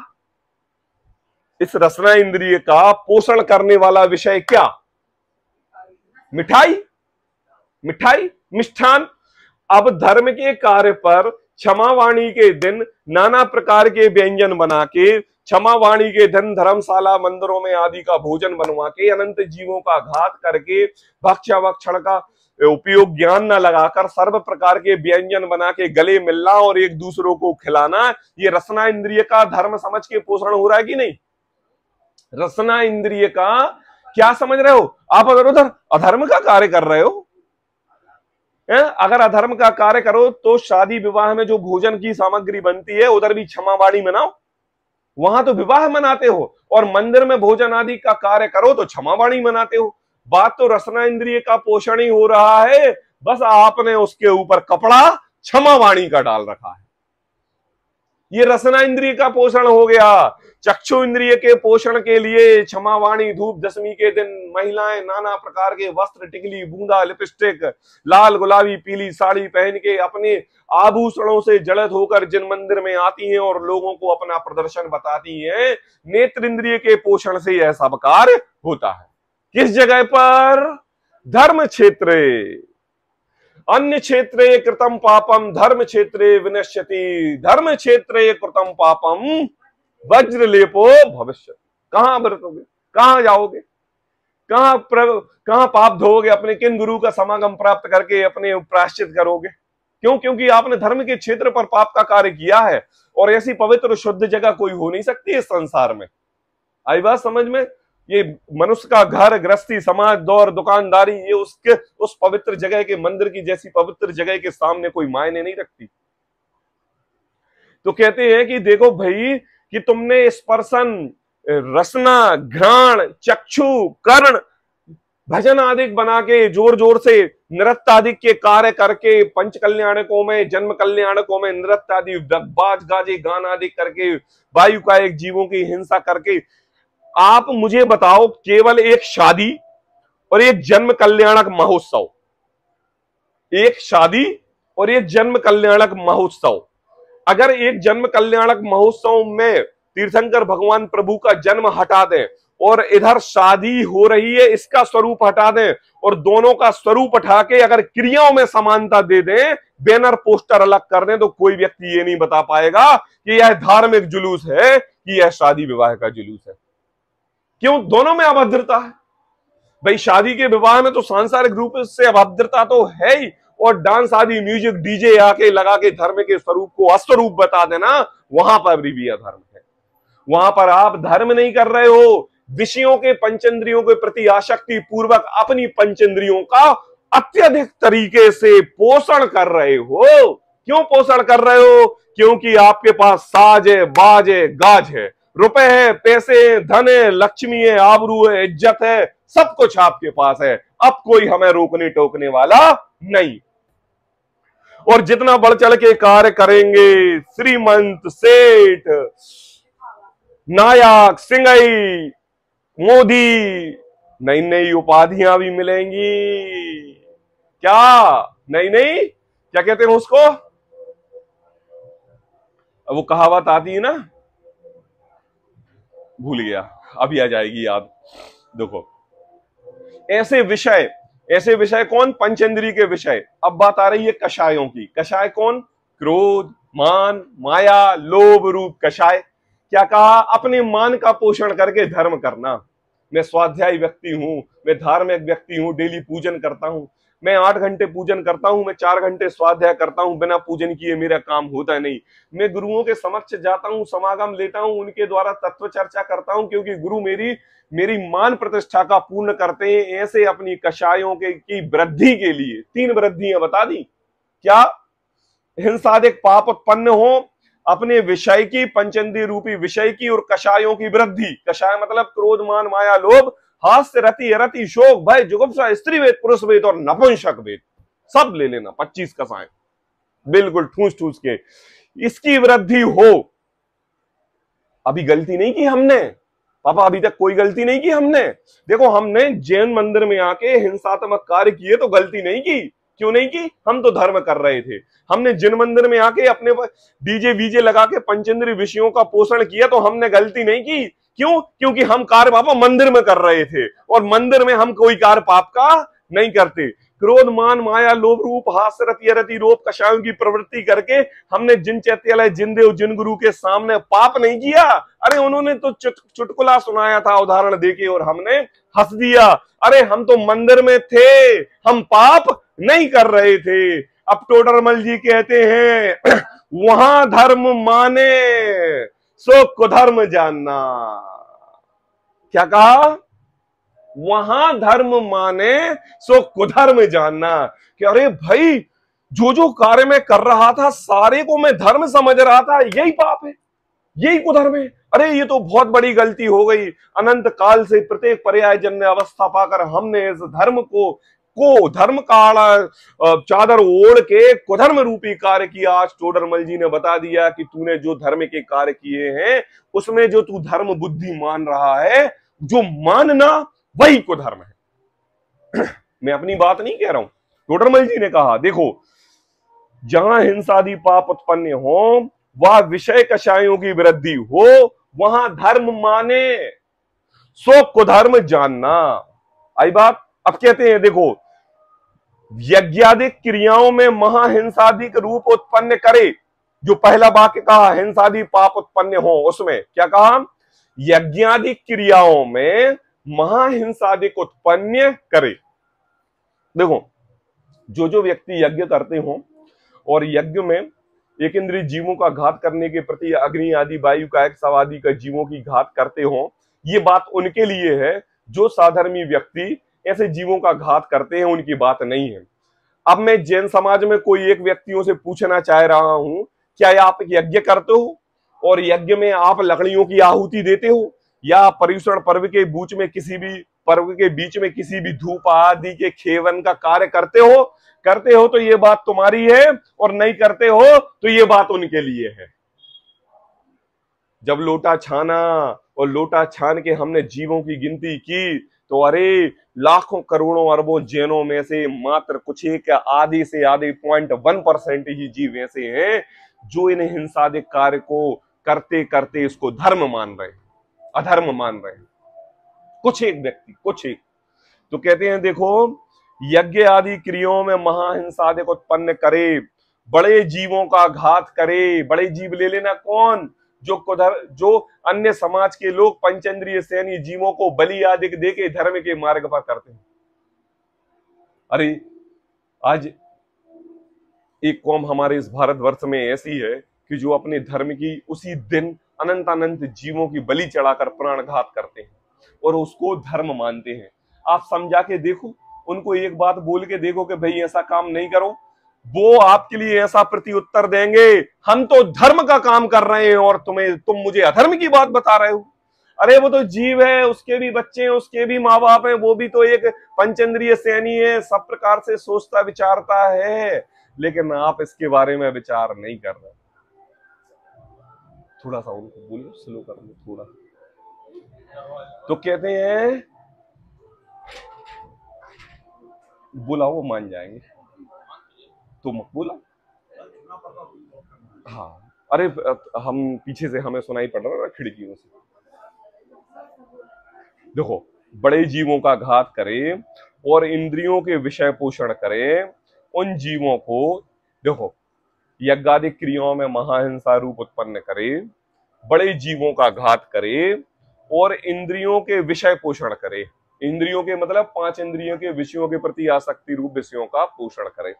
इस रसना इंद्रिय का पोषण करने वाला विषय क्या? मिठाई, मिठाई, मिष्ठान। अब धर्म के कार्य पर क्षमावाणी के दिन नाना प्रकार के व्यंजन बना के, क्षमावाणी के दिन धर्मशाला मंदिरों में आदि का भोजन बनवा के, अनंत जीवों का घात करके, भक्ष्य भक्षण का उपयोग ज्ञान न लगाकर सर्व प्रकार के व्यंजन बना के गले मिलना और एक दूसरों को खिलाना, ये रसना इंद्रिय का धर्म समझ के पोषण हो रहा है कि नहीं? रसना इंद्रिय का क्या समझ रहे हो आप? अगर उधर अधर्म का कार्य कर रहे हो, है? अगर अधर्म का कार्य करो तो शादी विवाह में जो भोजन की सामग्री बनती है उधर भी क्षमावाणी मनाओ, वहां तो विवाह मनाते हो, और मंदिर में भोजन आदि का कार्य करो तो क्षमावाणी मनाते हो। बात तो रसना इंद्रिय का पोषण ही हो रहा है, बस आपने उसके ऊपर कपड़ा क्षमावाणी का डाल रखा है। ये रसना इंद्रिय का पोषण हो गया। चक्षु इंद्रिय के पोषण के लिए क्षमावाणी, धूप दशमी के दिन महिलाएं नाना प्रकार के वस्त्र, टिकली, बूंदा, लिपस्टिक, लाल गुलाबी पीली साड़ी पहन के अपने आभूषणों से जड़ित होकर जिन मंदिर में आती हैं और लोगों को अपना प्रदर्शन बताती हैं, नेत्र इंद्रिय के पोषण से यह सब कार्य होता है। किस जगह पर? धर्म क्षेत्रे। अन्य क्षेत्रे कृतम पापम धर्म क्षेत्रे विनश्यति, धर्म क्षेत्रे कृतम पापम वज्रलेपो भविष्य। कहां बरतोगे? कहां जाओगे? कहां कहां पाप धोगे? अपने किन गुरु का समागम प्राप्त करके अपने प्रायश्चित करोगे? क्यों? क्योंकि आपने धर्म के क्षेत्र पर पाप का कार्य किया है, और ऐसी पवित्र शुद्ध जगह कोई हो नहीं सकती इस संसार में। आई बात समझ में? ये मनुष्य का घर, गृहस्थी, समाज, दौर, दुकानदारी, ये उसके उस पवित्र जगह के मंदिर की जैसी पवित्र जगह के सामने कोई मायने नहीं रखती। तो कहते हैं कि देखो भाई, कि तुमने स्पर्शन, रसना, घ्राण, चक्षु, कर्ण, भजन आदि बना के जोर जोर से नृत्य आदि के कार्य करके, पंच कल्याणकों में, जन्म कल्याणकों में नृत्य आदि, बाज गाजे गान आदि करके, वायु का एक जीवों की हिंसा करके, आप मुझे बताओ, केवल एक शादी और एक जन्म कल्याणक महोत्सव, एक शादी और एक जन्म कल्याणक महोत्सव, अगर एक जन्म कल्याणक महोत्सव में तीर्थंकर भगवान प्रभु का जन्म हटा दें और इधर शादी हो रही है इसका स्वरूप हटा दें, और दोनों का स्वरूप हटा के अगर क्रियाओं में समानता दे दें, बैनर पोस्टर अलग कर दें, तो कोई व्यक्ति ये नहीं बता पाएगा कि यह धार्मिक जुलूस है कि यह शादी विवाह का जुलूस है। क्यों? दोनों में अभद्रता है भाई। शादी के विवाह में तो सांसारिक रूप से अभद्रता तो है ही, और डांस आदि, म्यूजिक, डीजे आके लगा के धर्म के स्वरूप को अस्वरूप बता देना, वहां पर भी अधर्म है। वहां पर आप धर्म नहीं कर रहे हो, विषयों के पंचेंद्रियों के प्रति आसक्ति पूर्वक अपनी पंचेंद्रियों का अत्यधिक तरीके से पोषण कर रहे हो। क्यों पोषण कर रहे हो? क्योंकि आपके पास साज है, बाज है, गाज है, रुपए है, पैसे है, धन है, लक्ष्मी है, आबरू है, इज्जत है, सब कुछ आपके पास है। अब कोई हमें रोकने टोकने वाला नहीं। और जितना बढ़ चढ़ के कार्य करेंगे, श्रीमंत, सेठ, नायक, सिंगई, मोदी, नई नई उपाधियां भी मिलेंगी। क्या? नई नई क्या कहते हैं उसको? वो कहावत आती है ना, भूल गया, अभी आ जाएगी याद। देखो, ऐसे विषय, ऐसे विषय कौन? पंचेंद्रिय के विषय। अब बात आ रही है कषायों की। कषाय कौन? क्रोध, मान, माया, लोभ रूप कषाय। क्या कहा? अपने मान का पोषण करके धर्म करना। मैं स्वाध्यायी व्यक्ति हूं, मैं धार्मिक व्यक्ति हूं, डेली पूजन करता हूं, मैं आठ घंटे पूजन करता हूं, मैं चार घंटे स्वाध्याय करता हूं, बिना पूजन किए मेरा काम होता नहीं। मैं गुरुओं के समक्ष जाता हूं, समागम लेता हूं, उनके द्वारा तत्व चर्चा करता हूं, क्योंकि गुरु मेरी मेरी मान प्रतिष्ठा का पूर्ण करते हैं। ऐसे अपनी कषायों के की वृद्धि के लिए तीन वृद्धियां बता दी। क्या? हिंसादिक पाप उत्पन्न हो, अपने विषय की, पंचेंद्रिय रूपी विषय की, और कषायों की वृद्धि। कषाय मतलब क्रोध, मान, माया, लोभ, हास्य रति अरति शोक भय जुगुप्सा स्त्री वेद पुरुष वेद और नपुंसक वेद सब ले लेना, पच्चीस कसाएं बिल्कुल ठूस ठूस के, इसकी वृद्धि हो। अभी गलती नहीं की हमने पापा, अभी तक कोई गलती नहीं की हमने। देखो हमने जैन मंदिर में आके हिंसात्मक कार्य किए तो गलती नहीं की, क्यों नहीं की? हम तो धर्म कर रहे थे। हमने जिन मंदिर में आके अपने डीजे वीजे लगा के पंचेंद्रिय विषयों का पोषण किया तो हमने गलती नहीं की, क्यों? क्योंकि हम कार्य पापा मंदिर में कर रहे थे, और मंदिर में हम कोई कार्य पाप का नहीं करते। क्रोध मान माया लोभ रूप हास्य रति अरति रोप कषायों की प्रवृत्ति करके हमने जिन चैत्यालय जिन देव जिन गुरु के सामने पाप नहीं किया। अरे उन्होंने तो चुट, चुटकुला सुनाया था उदाहरण देके और हमने हंस दिया। अरे हम तो मंदिर में थे, हम पाप नहीं कर रहे थे। अब टोडरमल जी कहते हैं वहां धर्म माने सो कुधर्म जानना। क्या कहा? वहां धर्म माने सो कुधर्म जानना। कि अरे भाई जो जो कार्य मैं कर रहा था सारे को मैं धर्म समझ रहा था, यही पाप है, यही कुधर्म है। अरे ये तो बहुत बड़ी गलती हो गई। अनंत काल से प्रत्येक पर्याय जन्य अवस्था पाकर हमने इस धर्म को को धर्म का चादर ओढ़ के कुधर्म रूपी कार्य किया। आज टोडरमल जी ने बता दिया कि तूने जो धर्म के कार्य किए हैं उसमें जो तू धर्म बुद्धि मान रहा है, जो मानना वही कुधर्म है। मैं अपनी बात नहीं कह रहा हूं, टोडरमल जी ने कहा। देखो जहां हिंसादि पाप उत्पन्न हो, वह विषय कषायों की वृद्धि हो, वहां धर्म माने सो कुधर्म जानना। आई बात? अब कहते हैं देखो यज्ञादिक क्रियाओं में महाहिंसादिक रूप उत्पन्न करे। जो पहला वाक्य कहा हिंसादि पाप उत्पन्न हो, उसमें क्या कहा? यज्ञादिक क्रियाओं में महाहिंसादिक उत्पन्न करे। देखो जो जो व्यक्ति यज्ञ करते हो और यज्ञ में एक इंद्रिय जीवों का घात करने के प्रति अग्नि आदि वायु का एक सवादि का जीवों की घात करते हो, ये बात उनके लिए है। जो साधर्मी व्यक्ति ऐसे जीवों का घात करते हैं उनकी बात नहीं है। अब मैं जैन समाज में कोई एक व्यक्तियों से पूछना चाह रहा हूं, क्या आप यज्ञ करते हो और यज्ञ में आप लकड़ियों की आहुति देते हो, या पर्युषण पर्व के बीच में किसी भी पर्व के बीच में किसी भी धूप आदि के खेवन का कार्य करते हो? करते हो तो ये बात तुम्हारी है, और नहीं करते हो तो ये बात उनके लिए है। जब लोटा छाना और लोटा छान के हमने जीवों की गिनती की तो अरे लाखों करोड़ों अरबों जैनों में से मात्र कुछ एक आधे से आधे पॉइंट वन परसेंट ही जीव ऐसे हैं जो इन हिंसादिक कार्य को करते करते इसको धर्म मान रहे, अधर्म मान रहे। कुछ एक व्यक्ति, कुछ एक। तो कहते हैं देखो यज्ञ आदि क्रियाओं में महाहिंसादिक उत्पन्न करे, बड़े जीवों का घात करे। बड़े जीव ले लेना कौन? जो कुधर जो अन्य समाज के लोग पंचेंद्रिय सैनी जीवों को बलि आदि देके धर्म के मार्ग पर करते हैं। अरे आज एक कौम हमारे इस भारतवर्ष में ऐसी है कि जो अपने धर्म की उसी दिन अनंत अनंत जीवों की बलि चढ़ाकर प्राणघात करते हैं और उसको धर्म मानते हैं। आप समझा के देखो, उनको एक बात बोल के देखो कि भाई ऐसा काम नहीं करो, वो आपके लिए ऐसा प्रति उत्तर देंगे, हम तो धर्म का काम कर रहे हैं और तुम्हें तुम मुझे अधर्म की बात बता रहे हो। अरे वो तो जीव है, उसके भी बच्चे हैं, उसके भी माँ बाप हैं, वो भी तो एक पंचेंद्रिय सैनी है, सब प्रकार से सोचता विचारता है, लेकिन आप इसके बारे में विचार नहीं कर रहे। थोड़ा सा उनको बोलो, स्लो कर लो थोड़ा। तो कहते हैं बुलाओ, वो मान जाएंगे तो बोला। हाँ अरे हम पीछे से हमें सुनाई पड़ रहा है खिड़कियों से। देखो बड़े जीवों का घात करे और इंद्रियों के विषय पोषण करे, उन जीवों को देखो यज्ञादिक क्रियाओं में महाहिंसा रूप उत्पन्न करे, बड़े जीवों का घात करे और इंद्रियों के विषय पोषण करे। इंद्रियों के मतलब पांच इंद्रियों के विषयों के प्रति आसक्ति रूप विषयों का पोषण करे।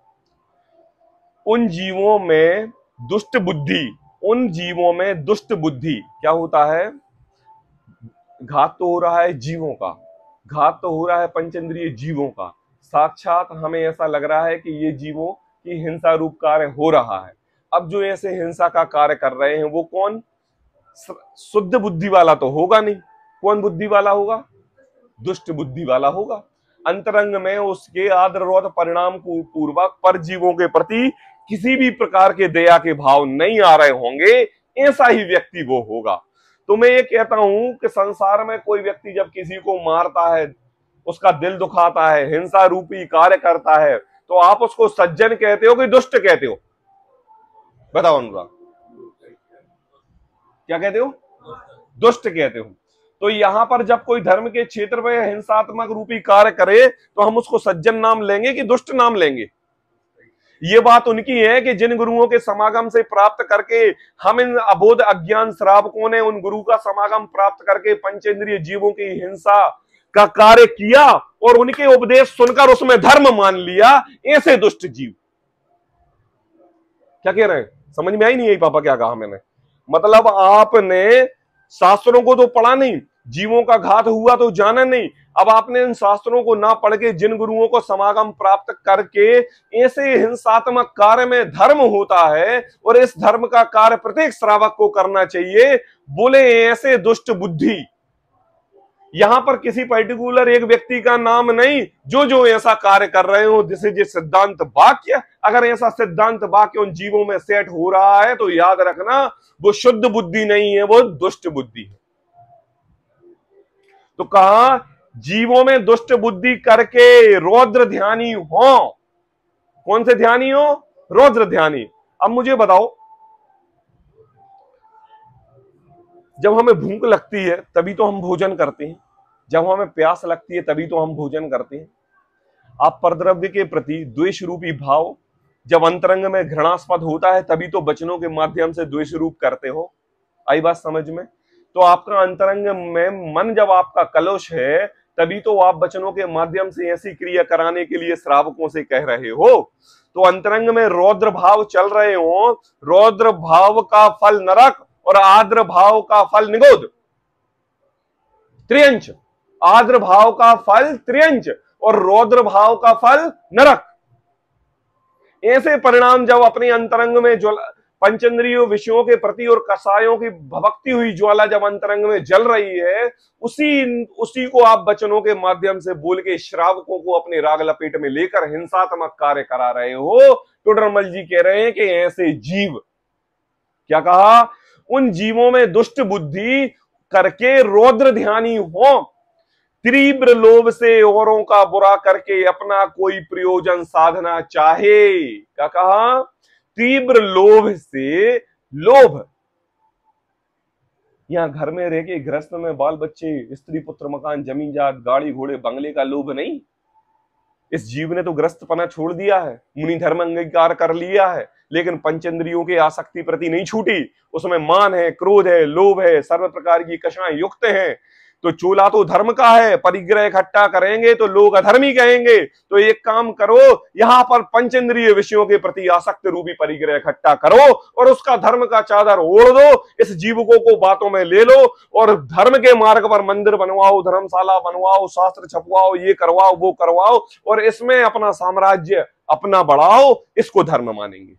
उन जीवों में दुष्ट बुद्धि, उन जीवों में दुष्ट बुद्धि क्या होता है? घात तो हो रहा है जीवों का, घात तो हो रहा है पंचेंद्रिय जीवों का। साक्षात हमें ऐसा लग रहा है कि ये जीवों की हिंसा रूप कार्य हो रहा है। अब जो ऐसे हिंसा का कार्य कर रहे हैं वो कौन? शुद्ध बुद्धि वाला तो होगा नहीं। कौन बुद्धि वाला होगा? दुष्ट बुद्धि वाला होगा। अंतरंग में उसके आदररोध परिणाम पूर्वक परजीवों के प्रति किसी भी प्रकार के दया के भाव नहीं आ रहे होंगे, ऐसा ही व्यक्ति वो होगा। तो मैं ये कहता हूं कि संसार में कोई व्यक्ति जब किसी को मारता है, उसका दिल दुखाता है, हिंसा रूपी कार्य करता है, तो आप उसको सज्जन कहते हो कि दुष्ट कहते हो? बताओ अनुराग, क्या कहते हो? दुष्ट कहते हो। तो यहां पर जब कोई धर्म के क्षेत्र में हिंसात्मक रूपी कार्य करे तो हम उसको सज्जन नाम लेंगे कि दुष्ट नाम लेंगे? ये बात उनकी है कि जिन गुरुओं के समागम से प्राप्त करके हम इन अबोध अज्ञान श्रावकों ने उन गुरु का समागम प्राप्त करके पंचेंद्रिय जीवों की हिंसा का कार्य किया और उनके उपदेश सुनकर उसमें धर्म मान लिया, ऐसे दुष्ट जीव। क्या कह रहे हैं? समझ में आई नहीं? यही पापा क्या कहा मैंने? मतलब आपने शास्त्रों को तो पढ़ा नहीं, जीवों का घात हुआ तो जाना नहीं। अब आपने इन शास्त्रों को ना पढ़ के जिन गुरुओं को समागम प्राप्त करके ऐसे हिंसात्मक कार्य में धर्म होता है और इस धर्म का कार्य प्रत्येक श्रावक को करना चाहिए, बोले ऐसे दुष्ट बुद्धि। यहां पर किसी पर्टिकुलर एक व्यक्ति का नाम नहीं, जो जो ऐसा कार्य कर रहे हो, जिसे जिस सिद्धांत वाक्य, अगर ऐसा सिद्धांत वाक्य उन जीवों में सेट हो रहा है तो याद रखना वो शुद्ध बुद्धि नहीं है, वो दुष्ट बुद्धि है। तो कहा जीवों में दुष्ट बुद्धि करके रौद्र ध्यानी हो। कौन से ध्यानी हो? रौद्र ध्यानी। अब मुझे बताओ, जब हमें भूख लगती है तभी तो हम भोजन करते हैं, जब हमें प्यास लगती है तभी तो हम भोजन करते हैं। आप परद्रव्य के प्रति द्वेष रूपी भाव जब अंतरंग में घृणास्पद होता है तभी तो वचनों के माध्यम से द्वेष रूप करते हो। आई बात समझ में? तो आपका अंतरंग में मन जब आपका कलुष है तभी तो आप वचनों के माध्यम से ऐसी क्रिया कराने के लिए श्रावकों से कह रहे हो। तो अंतरंग में रौद्र भाव चल रहे हो, रौद्र भाव का फल नरक और आद्र भाव का फल निगोद, त्रियंच। आद्र भाव का फल त्रियंच और रौद्र भाव का फल नरक। ऐसे परिणाम जब अपने अंतरंग में ज्वाला, पंचेंद्रियों विषयों के प्रति और कसायों की भभकती हुई ज्वाला जब अंतरंग में जल रही है, उसी उसी को आप वचनों के माध्यम से बोल के श्रावकों को अपने राग लपेट में लेकर हिंसात्मक कार्य करा रहे हो। टोडरमल जी कह रहे हैं कि ऐसे जीव, क्या कहा? उन जीवों में दुष्ट बुद्धि करके रौद्र ध्यानी हो, तीव्र लोभ से औरों का बुरा करके अपना कोई प्रयोजन साधना चाहे। क्या कहा? तीव्र लोभ से, लोभ यहां घर में रह के गृहस्थ में बाल बच्चे, स्त्री पुत्र, मकान, जमीन जात, गाड़ी घोड़े, बंगले का लोभ नहीं। इस जीव ने तो ग्रस्तपना छोड़ दिया है, मुनि धर्म अंगीकार कर लिया है, लेकिन पंचेंद्रियों के आसक्ति प्रति नहीं छूटी। उसमें मान है, क्रोध है, लोभ है, सर्व प्रकार की कषाएं युक्त हैं। तो चोला तो धर्म का है, परिग्रह इकट्ठा करेंगे तो लोग अधर्मी कहेंगे। तो एक काम करो, यहां पर पंचेंद्रिय विषयों के प्रति आसक्त रूपी परिग्रह इकट्ठा करो और उसका धर्म का चादर ओढ़ दो। इस जीवकों को बातों में ले लो और धर्म के मार्ग पर मंदिर बनवाओ, धर्मशाला बनवाओ, शास्त्र छपवाओ, ये करवाओ, वो करवाओ और इसमें अपना साम्राज्य अपना बढ़ाओ। इसको धर्म मानेंगे।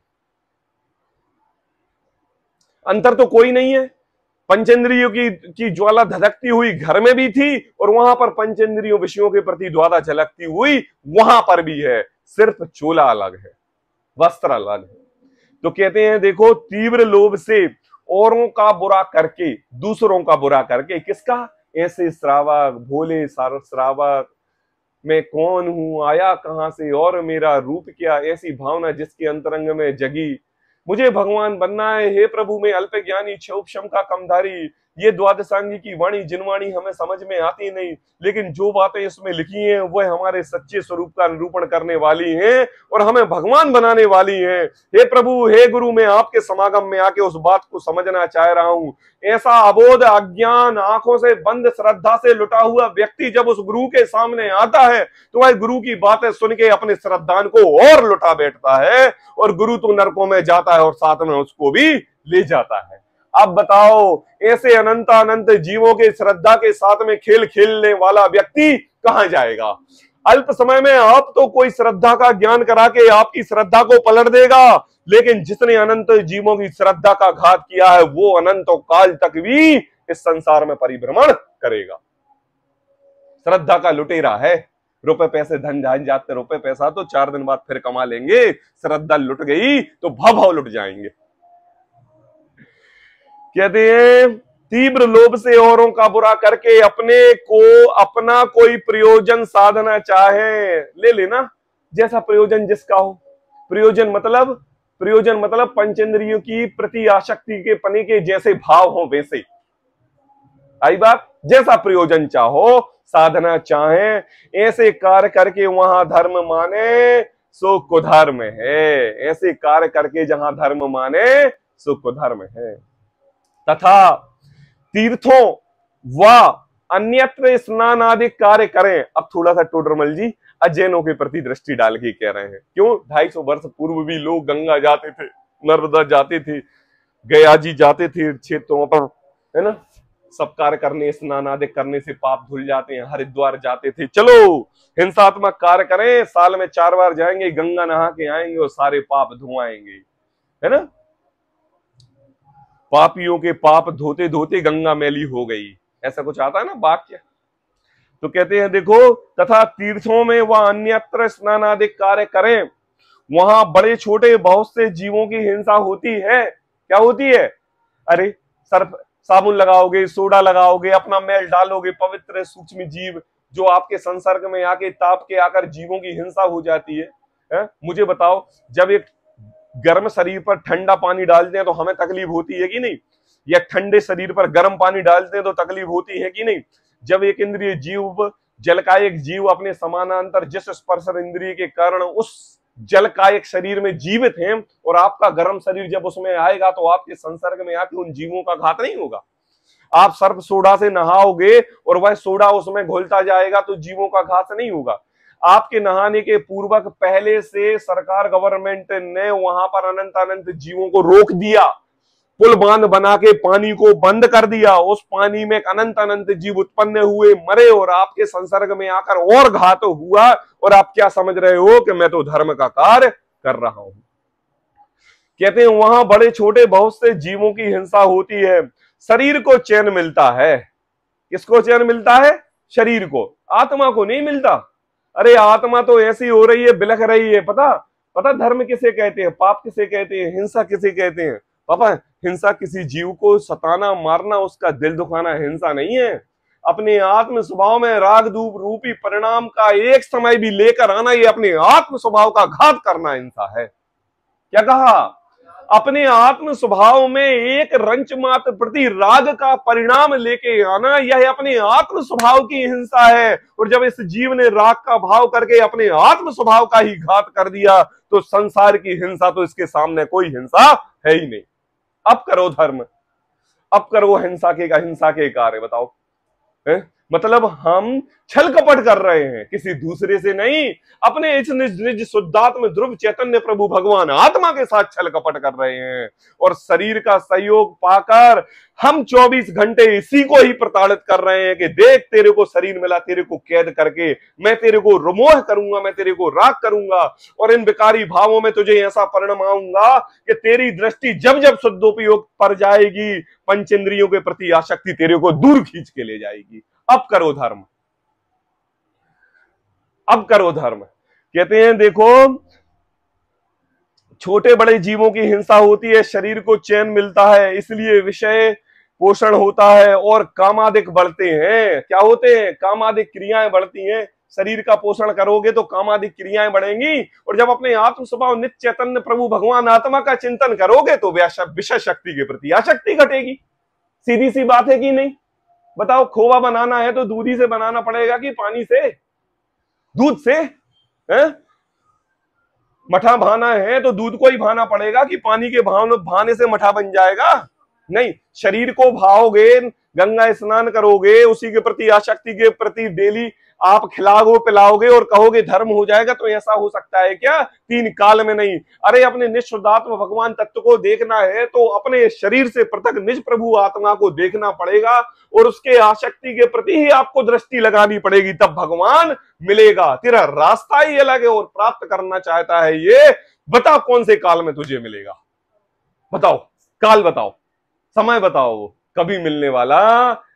अंतर तो कोई नहीं है। पंचेंद्रियों की की ज्वाला धधकती हुई घर में भी थी और वहां पर पंचेंद्रियों विषयों के प्रति ज्वाला झलकती हुई वहां पर भी है, सिर्फ चोला अलग है, वस्त्र अलग है। तो कहते हैं देखो, तीव्र लोभ से औरों का बुरा करके, दूसरों का बुरा करके, किसका? ऐसे श्रावक, भोले सार श्रावक, मैं कौन हूं, आया कहां से और मेरा रूप क्या, ऐसी भावना जिसके अंतरंग में जगी, मुझे भगवान बनना है, हे प्रभु मैं अल्प ज्ञानी, क्षोभशम का कमधारी। ये द्वादशांगी की वाणी जिनवाणी हमें समझ में आती नहीं, लेकिन जो बातें इसमें लिखी हैं वह हमारे सच्चे स्वरूप का निरूपण करने वाली हैं और हमें भगवान बनाने वाली हैं। हे प्रभु, हे गुरु, मैं आपके समागम में आके उस बात को समझना चाह रहा हूं। ऐसा अबोध अज्ञान, आंखों से बंद श्रद्धा से लुटा हुआ व्यक्ति जब उस गुरु के सामने आता है तो वह गुरु की बातें सुन के अपने श्रद्धान को और लुटा बैठता है और गुरु तो नरकों में जाता है और साथ में उसको भी ले जाता है। अब बताओ, ऐसे अनंत अनंत जीवों के श्रद्धा के साथ में खेल खेलने वाला व्यक्ति कहां जाएगा? अल्प समय में आप तो कोई श्रद्धा का ज्ञान करा के आपकी श्रद्धा को पलट देगा, लेकिन जिसने अनंत जीवों की श्रद्धा का घात किया है वो अनंत काल तक भी इस संसार में परिभ्रमण करेगा। श्रद्धा का लुटेरा है। रुपए पैसे धन जान जाते, रुपए पैसा तो चार दिन बाद फिर कमा लेंगे, श्रद्धा लुट गई तो भाव भाव लुट जाएंगे। कहते हैं तीव्र लोभ से औरों का बुरा करके अपने को अपना कोई प्रयोजन साधना चाहे, ले लेना जैसा प्रयोजन जिसका हो। प्रयोजन मतलब प्रयोजन मतलब पंचेंद्रियों की प्रति आसक्ति के पने के जैसे भाव हो वैसे, आई बात। जैसा प्रयोजन चाहो साधना चाहे, ऐसे कार्य करके वहां धर्म माने सो कुधर्म है। ऐसे कार्य करके जहां धर्म माने सो कुधर्म है। तथा तीर्थों व अन्यत्र स्नान आदि कार्य करें। अब थोड़ा सा टोडरमल जी अजैनों के प्रति दृष्टि डाल के कह रहे हैं। क्यों? ढाई सौ वर्ष पूर्व भी लोग गंगा जाते थे, नर्मदा जाते थे, गया जी जाते थे क्षेत्रों पर, है ना, सब कार्य करने, स्नान आदि करने से पाप धुल जाते हैं। हरिद्वार जाते थे। चलो हिंसात्मक कार्य करें, साल में चार बार जाएंगे, गंगा नहा के आएंगे और सारे पाप धुआएंगे, है ना। पापियों के पाप धोते धोते गंगा मैली हो गई, ऐसा कुछ आता है ना वाक्य। तो कहते हैं देखो, तथा तीर्थों में वह अन्यत्र स्नान आदि कार्य करें, वहां बड़े छोटे बहुत से जीवों की हिंसा होती है। क्या होती है? अरे सर्फ साबुन लगाओगे, सोडा लगाओगे, अपना मैल डालोगे, पवित्र सूक्ष्म जीव जो आपके संसर्ग में आके ताप के आकर जीवों की हिंसा हो जाती है, है? मुझे बताओ, जब एक गर्म शरीर पर ठंडा पानी डालते हैं तो हमें तकलीफ होती है कि नहीं? या ठंडे शरीर पर गर्म पानी डालते हैं तो तकलीफ होती है कि नहीं? जब एक इंद्रिय जीव, जल का एक जीव अपने समानांतर जिस स्पर्श इंद्रिय के कारण उस जल का एक शरीर में जीवित है, और आपका गर्म शरीर जब उसमें आएगा तो आपके संसर्ग में आके उन जीवों का घात नहीं होगा? आप सर्फ सोडा से नहाओगे और वह सोडा उसमें घुलता जाएगा तो जीवों का घात नहीं होगा। आपके नहाने के पूर्वक पहले से सरकार गवर्नमेंट ने वहां पर अनंत अनंत जीवों को रोक दिया, पुल बांध बना के पानी को बंद कर दिया, उस पानी में अनंत अनंत जीव उत्पन्न हुए, मरे, और आपके संसर्ग में आकर और घात हुआ, और आप क्या समझ रहे हो कि मैं तो धर्म का कार्य कर रहा हूं। कहते हैं वहां बड़े छोटे बहुत से जीवों की हिंसा होती है। शरीर को चैन मिलता है। किसको चैन मिलता है? शरीर को, आत्मा को नहीं मिलता। अरे आत्मा तो ऐसी हो रही है, बिलख रही है। पता पता धर्म किसे कहते हैं, पाप किसे कहते हैं, हिंसा किसे कहते हैं? पापा, हिंसा किसी जीव को सताना, मारना, उसका दिल दुखाना हिंसा नहीं है। अपने आत्म स्वभाव में राग दूप रूपी परिणाम का एक समय भी लेकर आना, ये अपने आत्म स्वभाव का घात करना हिंसा है। क्या कहा? अपने आत्म स्वभाव में एक रंच मात्र प्रति राग का परिणाम लेके आना, यह अपने आत्म स्वभाव की हिंसा है। और जब इस जीव ने राग का भाव करके अपने आत्म स्वभाव का ही घात कर दिया तो संसार की हिंसा तो इसके सामने कोई हिंसा है ही नहीं। अब करो धर्म, अब करो हिंसा के हिंसा के कार्य। बताओ है? मतलब हम छल कपट कर रहे हैं किसी दूसरे से नहीं, अपने इस निज निज शुद्धात्म ध्रुव चैतन्य प्रभु भगवान आत्मा के साथ छल कपट कर रहे हैं। और शरीर का सहयोग पाकर हम चौबीस घंटे इसी को ही प्रताड़ित कर रहे हैं कि देख तेरे को शरीर मिला, तेरे को कैद करके मैं तेरे को रुमोह करूंगा, मैं तेरे को राग करूंगा, और इन विकारी भावों में तुझे ऐसा परिणमाऊंगा कि तेरी दृष्टि जब जब शुद्धोपयोग पर जाएगी, पंचेंद्रियों के प्रति आसक्ति तेरे को दूर खींच के ले जाएगी। अब करो धर्म, अब करो धर्म। कहते हैं देखो, छोटे बड़े जीवों की हिंसा होती है, शरीर को चैन मिलता है, इसलिए विषय पोषण होता है और कामादिक बढ़ते हैं। क्या होते हैं? कामादिक क्रियाएं बढ़ती हैं। शरीर का पोषण करोगे तो कामादिक क्रियाएं बढ़ेंगी, और जब अपने आत्म स्वभाव नित्य चैतन्य प्रभु भगवान आत्मा का चिंतन करोगे तो विषय शक्ति के प्रति आसक्ति घटेगी। सीधी सी बात है कि नहीं? बताओ, खोवा बनाना है तो दूध ही से बनाना पड़ेगा कि पानी से, दूध से? है? मठा भाना है तो दूध को ही भाना पड़ेगा कि पानी के भाव भाने से मठा बन जाएगा? नहीं, शरीर को भाओगे, गंगा स्नान करोगे, उसी के प्रति आसक्ति के प्रति डेली आप खिलाओगे पिलाओगे और कहोगे धर्म हो जाएगा, तो ऐसा हो सकता है क्या? तीन काल में नहीं। अरे अपने निःशुद्धात्म भगवान तत्व को देखना है तो अपने शरीर से पृथक निज प्रभु आत्मा को देखना पड़ेगा, और उसके आसक्ति के प्रति ही आपको दृष्टि लगानी पड़ेगी, तब भगवान मिलेगा। तेरा रास्ता ही अलग है और प्राप्त करना चाहता है ये। बता कौन से काल में तुझे मिलेगा? बताओ, काल बताओ, समय बताओ, कभी मिलने वाला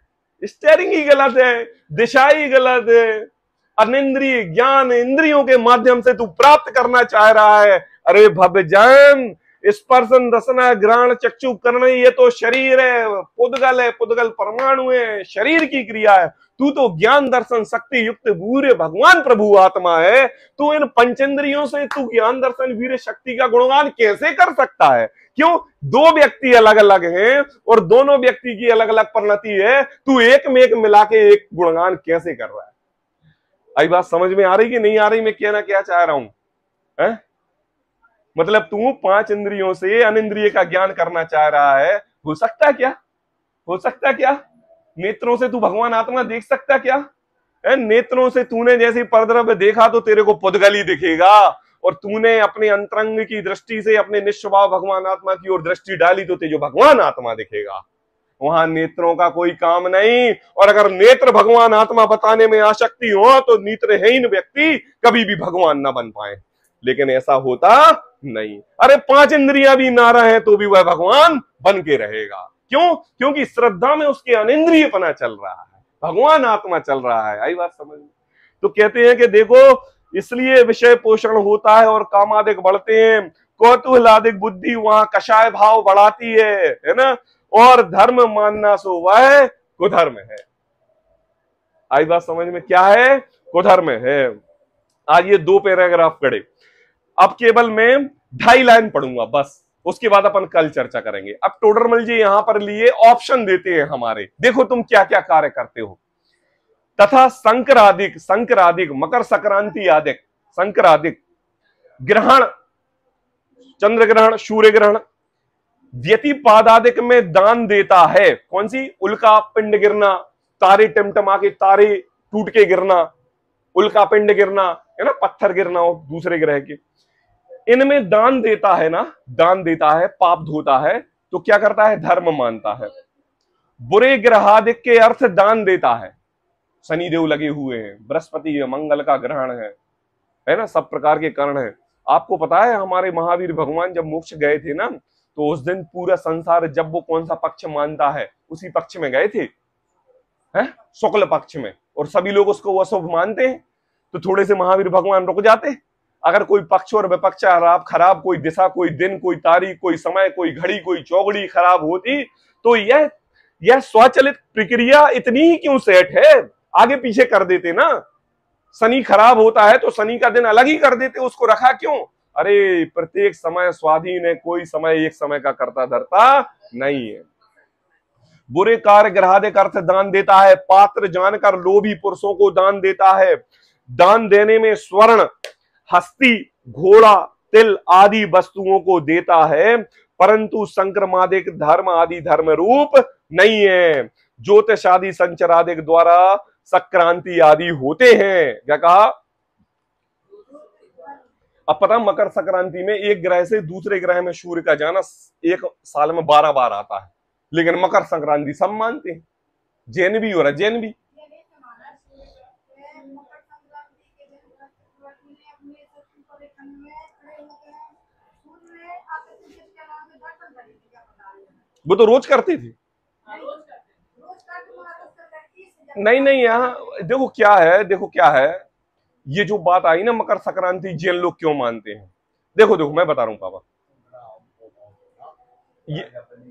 स्टेयरिंग ही गलत है, दिशा ही गलत है। अनिंद्रिय ज्ञान इंद्रियों के माध्यम से तू प्राप्त करना चाह रहा है। अरे भव्य जन, स्पर्शन रसना ग्रहण चक्षु कर्ण, ये तो शरीर है, पुद्गल है, पुद्गल परमाणु है, शरीर की क्रिया है। तू तो ज्ञान दर्शन शक्ति युक्त वीर भगवान प्रभु आत्मा है। तू इन पंचेंद्रियों से तू ज्ञान दर्शन वीर शक्ति का गुणगान कैसे कर सकता है? क्यों? दो व्यक्ति अलग अलग हैं और दोनों व्यक्ति की अलग अलग परिणति है, तू एक में एक मिला के एक गुणगान कैसे कर रहा है? आई बात समझ में आ रही कि नहीं आ रही? मैं कहना क्या चाह रहा हूं है? मतलब तू पांच इंद्रियों से अनिंद्रिय का ज्ञान करना चाह रहा है। हो सकता क्या? हो सकता क्या? नेत्रों से तू भगवान आत्मा देख सकता क्या है? नेत्रों से तूने जैसे परद्रव्य देखा तो तेरे को पुद्गल ही दिखेगा, और तूने अपने अंतरंग की दृष्टि से अपने निस्वभाव भगवान आत्मा की ओर दृष्टि डाली तो तेजो भगवान आत्मा दिखेगा। वहां नेत्रों का कोई काम नहीं। और अगर नेत्र भगवान आत्मा बताने में आसक्ति हो तो नेत्रहीन व्यक्ति कभी भी भगवान ना बन पाए, लेकिन ऐसा होता नहीं। अरे पांच इंद्रियां भी ना रहे तो भी वह भगवान बन के रहेगा। क्यों? क्योंकि श्रद्धा में उसके अनिंद्रियपना चल रहा है, भगवान आत्मा चल रहा है। आई बात समझ में? तो कहते हैं कि देखो, इसलिए विषय पोषण होता है और कामादिक बढ़ते हैं, कौतूहलादिक बुद्धि वहां कषाय भाव बढ़ाती है, है ना? और धर्म मानना सो वह कुधर्म है। आई बात समझ में? क्या है? कुधर्म है। आज ये दो पैराग्राफ पढ़े, अब केवल मैं ढाई लाइन पढ़ूंगा बस, उसके बाद अपन कल चर्चा करेंगे। अब टोडरमल जी यहां पर लिए ऑप्शन देते हैं हमारे, देखो तुम क्या क्या कार्य करते हो। तथा संक्रादिक, संक्रादिक मकर संक्रांति आदिक, संक्रादिक ग्रहण, चंद्र ग्रहण, सूर्य ग्रहण, व्यतिपादादिक में दान देता है। कौन सी? उल्का पिंड गिरना, तारे टिमटमा के तारे टूट के गिरना, उल्का पिंड गिरना है ना, पत्थर गिरना हो दूसरे ग्रह के, इनमें दान देता है ना, दान देता है, पाप धोता है, तो क्या करता है? धर्म मानता है। बुरे ग्रहादिक के अर्थ दान देता है, शनिदेव लगे हुए हैं, बृहस्पति मंगल का ग्रहण है, है ना, सब प्रकार के कारण है। आपको पता है हमारे महावीर भगवान जब मोक्ष गए थे ना, तो उस दिन पूरा संसार जब वो कौन सा पक्ष मानता है उसी पक्ष में गए थे, है शुक्ल पक्ष में, और सभी लोग उसको अशुभ मानते हैं। तो थोड़े से महावीर भगवान रुक जाते। अगर कोई पक्ष और विपक्ष खराब खराब कोई दिशा, कोई दिन, कोई तारीख, कोई समय, कोई घड़ी, कोई चौगड़ी खराब होती, तो यह यह स्वचालित प्रक्रिया इतनी ही क्यों सेट है? आगे पीछे कर देते ना। शनि खराब होता है तो शनि का दिन अलग ही कर देते, उसको रखा क्यों? अरे प्रत्येक समय स्वाधीन है, कोई समय एक समय का करता धरता नहीं है। बुरे कार्य ग्रहादिक अर्थ दान देता है, पात्र जानकर लोभी पुरुषों को दान देता है। दान देने में स्वर्ण, हस्ती, घोड़ा, तिल आदि वस्तुओं को देता है, परंतु संक्रमादिक धर्म आदि धर्म रूप नहीं है। ज्योतिष आदि संचरादिक द्वारा संक्रांति आदि होते हैं। क्या कहा? अब पता, मकर संक्रांति में एक ग्रह से दूसरे ग्रह में सूर्य का जाना एक साल में बारह बार आता है, लेकिन मकर संक्रांति सब मानते हैं। जैन भी हो रहा, जैन भी। वो तो रोज करते थे। नहीं नहीं, यहाँ देखो क्या है, देखो क्या है, ये जो बात आई ना मकर संक्रांति जैन लोग क्यों मानते हैं, देखो देखो मैं बता रहा हूं पापा, ये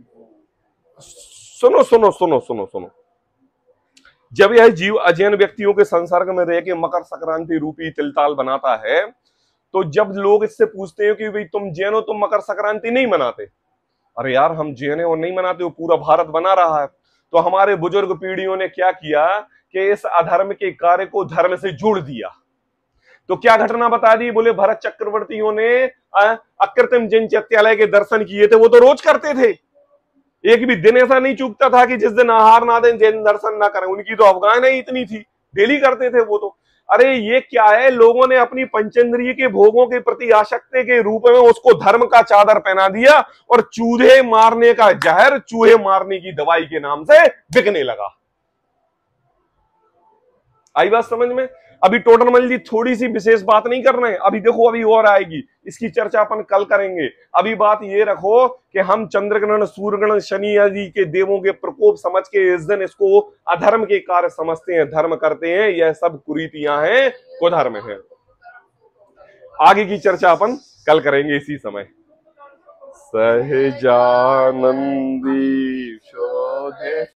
सुनो सुनो सुनो सुनो सुनो जब यह जीव अजैन व्यक्तियों के संसर्ग में रह के मकर संक्रांति रूपी तिलताल बनाता है, तो जब लोग इससे पूछते हैं कि भाई तुम जैन हो, तुम मकर संक्रांति नहीं मनाते? अरे यार हम जैन है और नहीं मनाते, वो पूरा भारत बना रहा है। तो हमारे बुजुर्ग पीढ़ियों ने क्या किया कि इस अधर्म के कार्य को धर्म से जोड़ दिया। तो क्या घटना बता दी? बोले भरत चक्रवर्तियों ने अकृत्रिम जिन चैत्यालय के दर्शन किए थे, वो तो रोज करते थे। एक भी दिन ऐसा नहीं चूकता था कि जिस दिन आहार ना दें, जैन दर्शन ना करें। उनकी तो अफगान ही इतनी थी, डेली करते थे वो तो। अरे ये क्या है, लोगों ने अपनी पंचेंद्रिय के भोगों के प्रति आसक्ति के रूप में उसको धर्म का चादर पहना दिया, और चूहे मारने का जहर चूहे मारने की दवाई के नाम से बिकने लगा। आई बात समझ में? अभी टोडरमल जी थोड़ी सी विशेष बात नहीं कर रहे हैं, अभी देखो अभी और आएगी, इसकी चर्चा अपन कल करेंगे। अभी बात ये रखो कि हम चंद्रग्रहण, सूर्यग्रहण, शनि आदि के देवों के प्रकोप समझ के इस दिन इसको अधर्म के कार्य समझते हैं, धर्म करते हैं, यह सब कुरीतियां हैं, कुधर्म है। आगे की चर्चा अपन कल करेंगे इसी समय। सहजानंदी शोधे